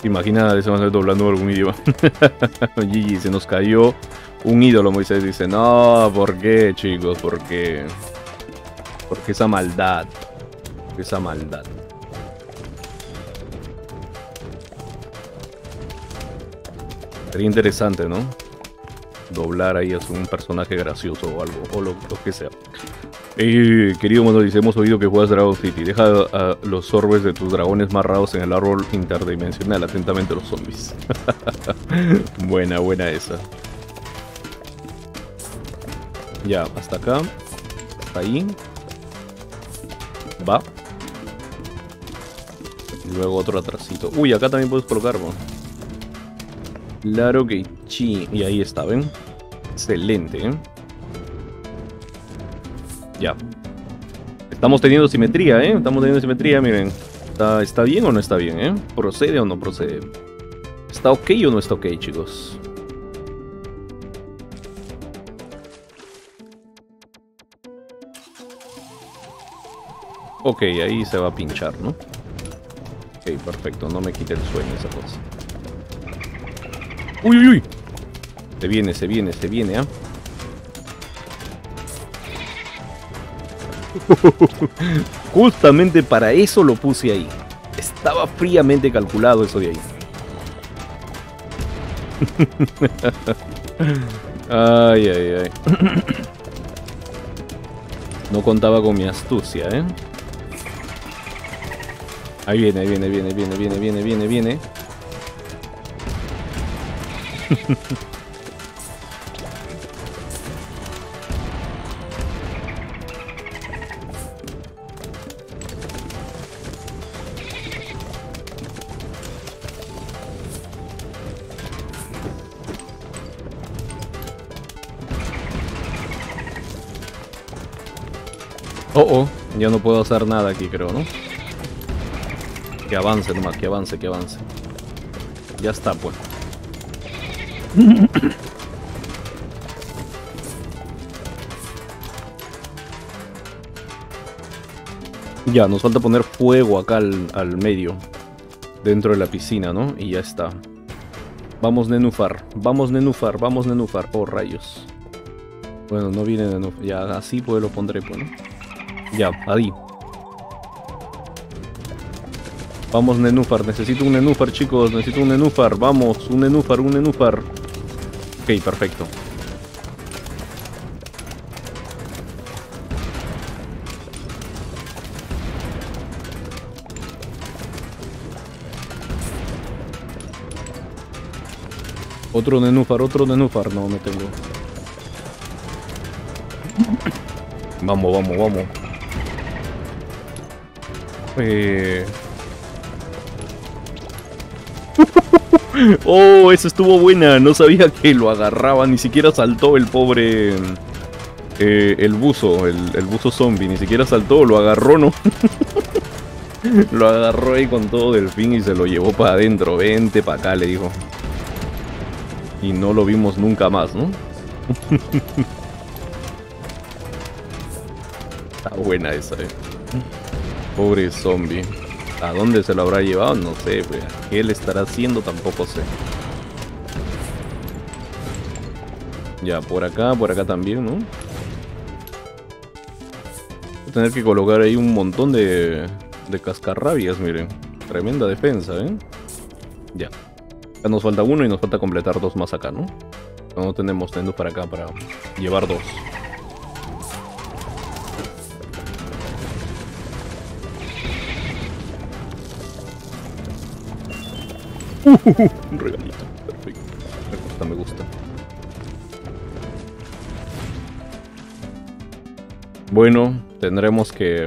Speaker 1: Imagina, se van doblando algún idioma. Gigi, se nos cayó un ídolo, Moisés dice. No, ¿por qué, chicos? ¿Por qué? Porque esa maldad. Esa maldad. Sería interesante, ¿no? Doblar ahí a un personaje gracioso o algo, o lo, lo que sea. Eh, querido Mono dice, hemos oído que juegas Dragon City. Deja a los orbes de tus dragones más raros en el árbol interdimensional. Atentamente los zombies. Buena, buena esa. Ya, hasta acá. Hasta ahí. Va. Y luego otro atrasito. Uy, acá también puedes colocarlo. Claro que sí. Y ahí está, ¿ven? Excelente, ¿eh? Ya. Estamos teniendo simetría, ¿eh? Estamos teniendo simetría, miren. ¿Está, está bien o no está bien, eh? ¿Procede o no procede? ¿Está ok o no está ok, chicos? Ok, ahí se va a pinchar, ¿no? Ok, perfecto. No me quite el sueño esa cosa. ¡Uy, uy, uy! Se viene, se viene, se viene, ¿ah? ¿eh? Justamente para eso lo puse ahí. Estaba fríamente calculado eso de ahí. Ay, ay, ay. No contaba con mi astucia, ¿eh? Ahí viene, ahí viene, viene, viene, viene, viene, viene, viene. Oh, oh, ya no puedo hacer nada aquí, creo, ¿no? Que avance nomás, que avance, que avance. Ya está, pues. Ya, nos falta poner fuego acá al, al medio. Dentro de la piscina, ¿no? Y ya está. Vamos, Nenúfar. Vamos, Nenúfar. Vamos, Nenúfar. Oh, rayos. Bueno, no viene Nenúfar. Ya, así pues lo pondré, pues, ¿no? Ya, ahí. Vamos, Nenúfar. Necesito un Nenúfar, chicos. Necesito un Nenúfar. Vamos, un Nenúfar, un Nenúfar. Ok, perfecto. Otro Nenúfar, otro Nenúfar. No, no tengo. Vamos, vamos, vamos. Eh... Oh, esa estuvo buena. No sabía que lo agarraba. Ni siquiera saltó el pobre... Eh, el buzo, el, el buzo zombie. Ni siquiera saltó, lo agarró, ¿no? Lo agarró ahí con todo delfín y se lo llevó para adentro. Vente para acá, le dijo. Y no lo vimos nunca más, ¿no? Está buena esa, eh. Pobre zombie. ¿A dónde se lo habrá llevado? No sé, pues. ¿Qué él estará haciendo? Tampoco sé. Ya, por acá, por acá también, ¿no? Voy a tener que colocar ahí un montón de, de cascarrabias, miren. Tremenda defensa, ¿eh? Ya. Ya nos falta uno y nos falta completar dos más acá, ¿no? No tenemos tendos para acá para llevar dos. Uh, uh, uh, un regalito, perfecto. Me gusta, me gusta. Bueno, tendremos que...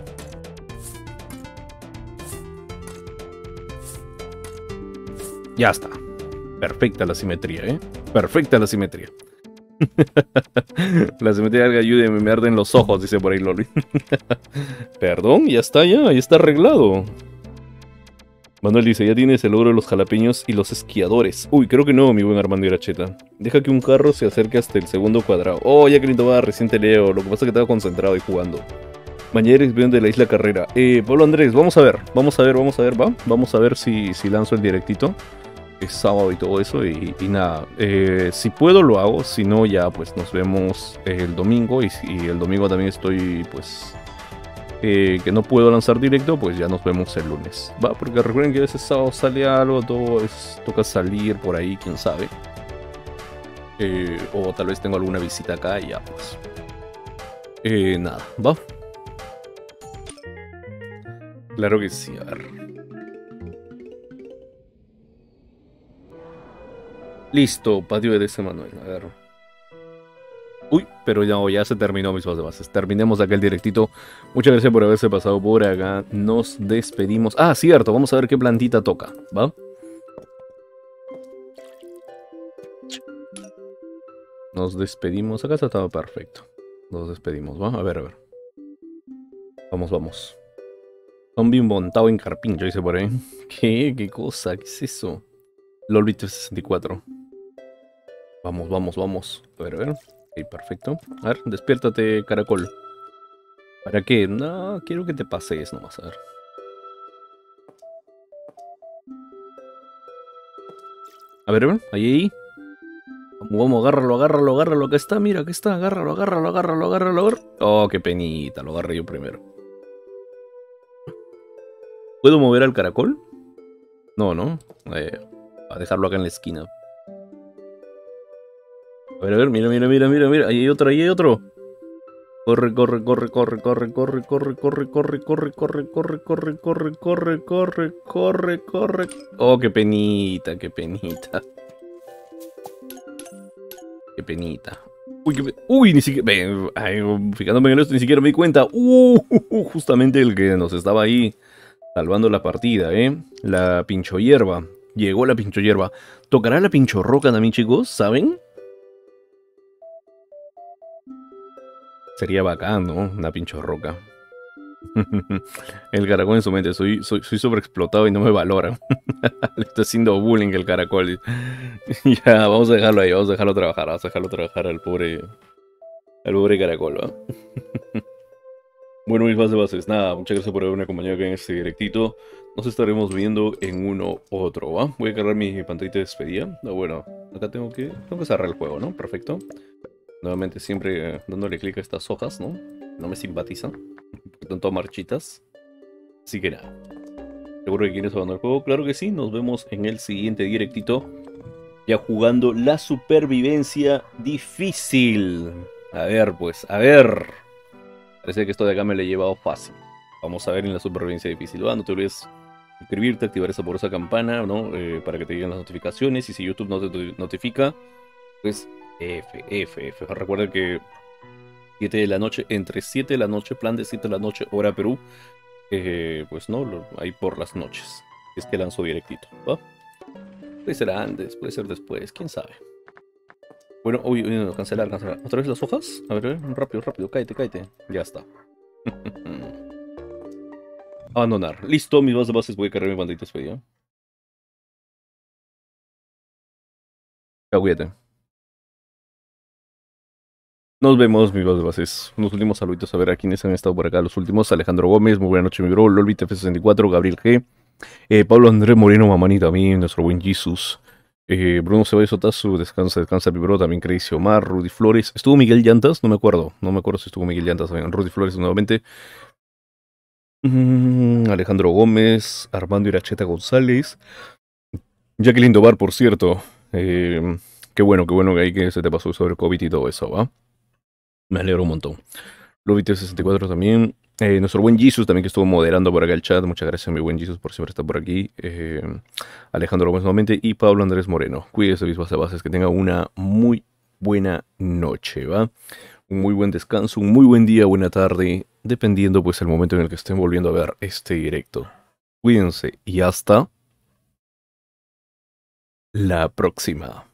Speaker 1: Ya está. Perfecta la simetría, ¿eh? Perfecta la simetría. La simetría del ayuda, me arden los ojos, dice por ahí Loli. Perdón, ya está, ya, ya está arreglado. Manuel dice, ya tienes el logro de los jalapeños y los esquiadores. Uy, creo que no, mi buen Armando Iracheta. Deja que un carro se acerque hasta el segundo cuadrado. Oh, ya que lindo va, recién te leo. Lo que pasa es que estaba concentrado y jugando. Mañana es de la Isla Carrera. Eh, Pablo Andrés, vamos a ver, vamos a ver, vamos a ver, va. Vamos a ver si, si lanzo el directito. Es sábado y todo eso. Y, y nada, eh, si puedo lo hago. Si no, ya pues nos vemos el domingo. Y, y el domingo también estoy pues... Eh, que no puedo lanzar directo, pues ya nos vemos el lunes. Va, porque recuerden que a veces sábado sale algo, todo es, toca salir por ahí, quién sabe. Eh, o tal vez tengo alguna visita acá y ya pues. Eh, nada, va. Claro que sí, a ver. Listo, patio de ese Manuel, a ver. Uy, pero ya, ya se terminó mis bases bases. Terminemos acá el directito. Muchas gracias por haberse pasado por acá. Nos despedimos. Ah, cierto, vamos a ver qué plantita toca, ¿va? Nos despedimos. Acá está todo perfecto. Nos despedimos, ¿va? A ver, a ver. Vamos, vamos. Zombie montado en carpincho, dice por ahí. ¿Qué? ¿Qué cosa? ¿Qué es eso? Lolbit sesenta y cuatro. Vamos, vamos, vamos. A ver, a ver. Ok, perfecto. A ver, despiértate, caracol. ¿Para qué? No, quiero que te pases nomás, a ver. A ver, a ver, ahí, ahí. Vamos, vamos, agárralo, agárralo, agárralo. Acá está, mira, acá está. Agárralo, agárralo, agárralo, agárralo, agárralo. Oh, qué penita, lo agarré yo primero. ¿Puedo mover al caracol? No, ¿no? Eh, a dejarlo acá en la esquina. A ver, a ver, mira, mira, mira, mira, mira. Ahí hay otro, ahí hay otro. Corre, corre, corre, corre, corre, corre, corre, corre, corre, corre, corre, corre, corre, corre, corre, corre, corre, corre. Oh, qué penita, qué penita. Qué penita. Uy, qué pe... Uy, ni siquiera... Ay, fijándome en esto, ni siquiera me di cuenta. Uh, justamente el que nos estaba ahí salvando la partida, ¿eh? La pincho hierba. Llegó la pincho hierba. ¿Tocará la pincho roca también, chicos? ¿Saben? Sería bacán, ¿no? Una pincho roca. El caracol en su mente. Soy, soy, soy sobreexplotado y no me valoran. Le estoy haciendo bullying el caracol. Ya, vamos a dejarlo ahí. Vamos a dejarlo trabajar. Vamos a dejarlo trabajar al pobre... Al pobre caracol, ¿va? Bueno, mis bases bases. Nada, muchas gracias por haberme acompañado acá en este directito. Nos estaremos viendo en uno u otro, ¿va? Voy a cargar mi pantallita de despedida. No, bueno, acá tengo que, tengo que cerrar el juego, ¿no? Perfecto. Nuevamente siempre eh, dándole clic a estas hojas, ¿no? No me simpatizan. Porque están todas marchitas. Así que nada. ¿Seguro que quieres abandonar el juego? Claro que sí. Nos vemos en el siguiente directito. Ya jugando la supervivencia difícil. A ver, pues, a ver. Parece que esto de acá me lo he llevado fácil. Vamos a ver en la supervivencia difícil. ¿Va? No te olvides suscribirte, activar esa por esa campana, ¿no? Eh, para que te lleguen las notificaciones. Y si YouTube no te notifica, pues F, F, F. Recuerda que siete de la noche, entre siete de la noche, plan de siete de la noche, hora Perú. Eh, pues no, lo, ahí por las noches. Es que lanzo directito, ¿va? Puede ser antes, puede ser después, quién sabe. Bueno, uy, uy, no, cancelar, cancelar. ¿Otra vez las hojas? A ver, a ver, rápido, rápido, cállate, cállate. Ya está. Abandonar. Listo, mis bases bases, voy a cargar mi bandita despedida. Cuídate. Nos vemos, mis bases bases. Unos últimos saluditos a ver a quienes han estado por acá. Los últimos, Alejandro Gómez, muy buena noche, mi bro. Lolbit F sesenta y cuatro, Gabriel G. Eh, Pablo Andrés Moreno, Mamani también, nuestro buen Jesus. Eh, Bruno Ceballos Otazu, descansa, descansa, mi bro. También Crazy Omar, Rudy Flores. ¿Estuvo Miguel Llantas? No me acuerdo. No me acuerdo si estuvo Miguel Llantas también. Rudy Flores nuevamente. Mm, Alejandro Gómez, Armando Iracheta González. Jacqueline Dobar, por cierto. Eh, qué bueno, qué bueno que ahí que se te pasó sobre COVID y todo eso, ¿va? Me alegro un montón. Lobiter sesenta y cuatro también. Eh, nuestro buen Jesus también que estuvo moderando por acá el chat. Muchas gracias, mi buen Jesus, por siempre estar por aquí. Eh, Alejandro Gómez nuevamente y Pablo Andrés Moreno. Cuídese, mis bases bases. Que tenga una muy buena noche, ¿va? Un muy buen descanso, un muy buen día, buena tarde. Dependiendo, pues, el momento en el que estén volviendo a ver este directo. Cuídense y hasta la próxima.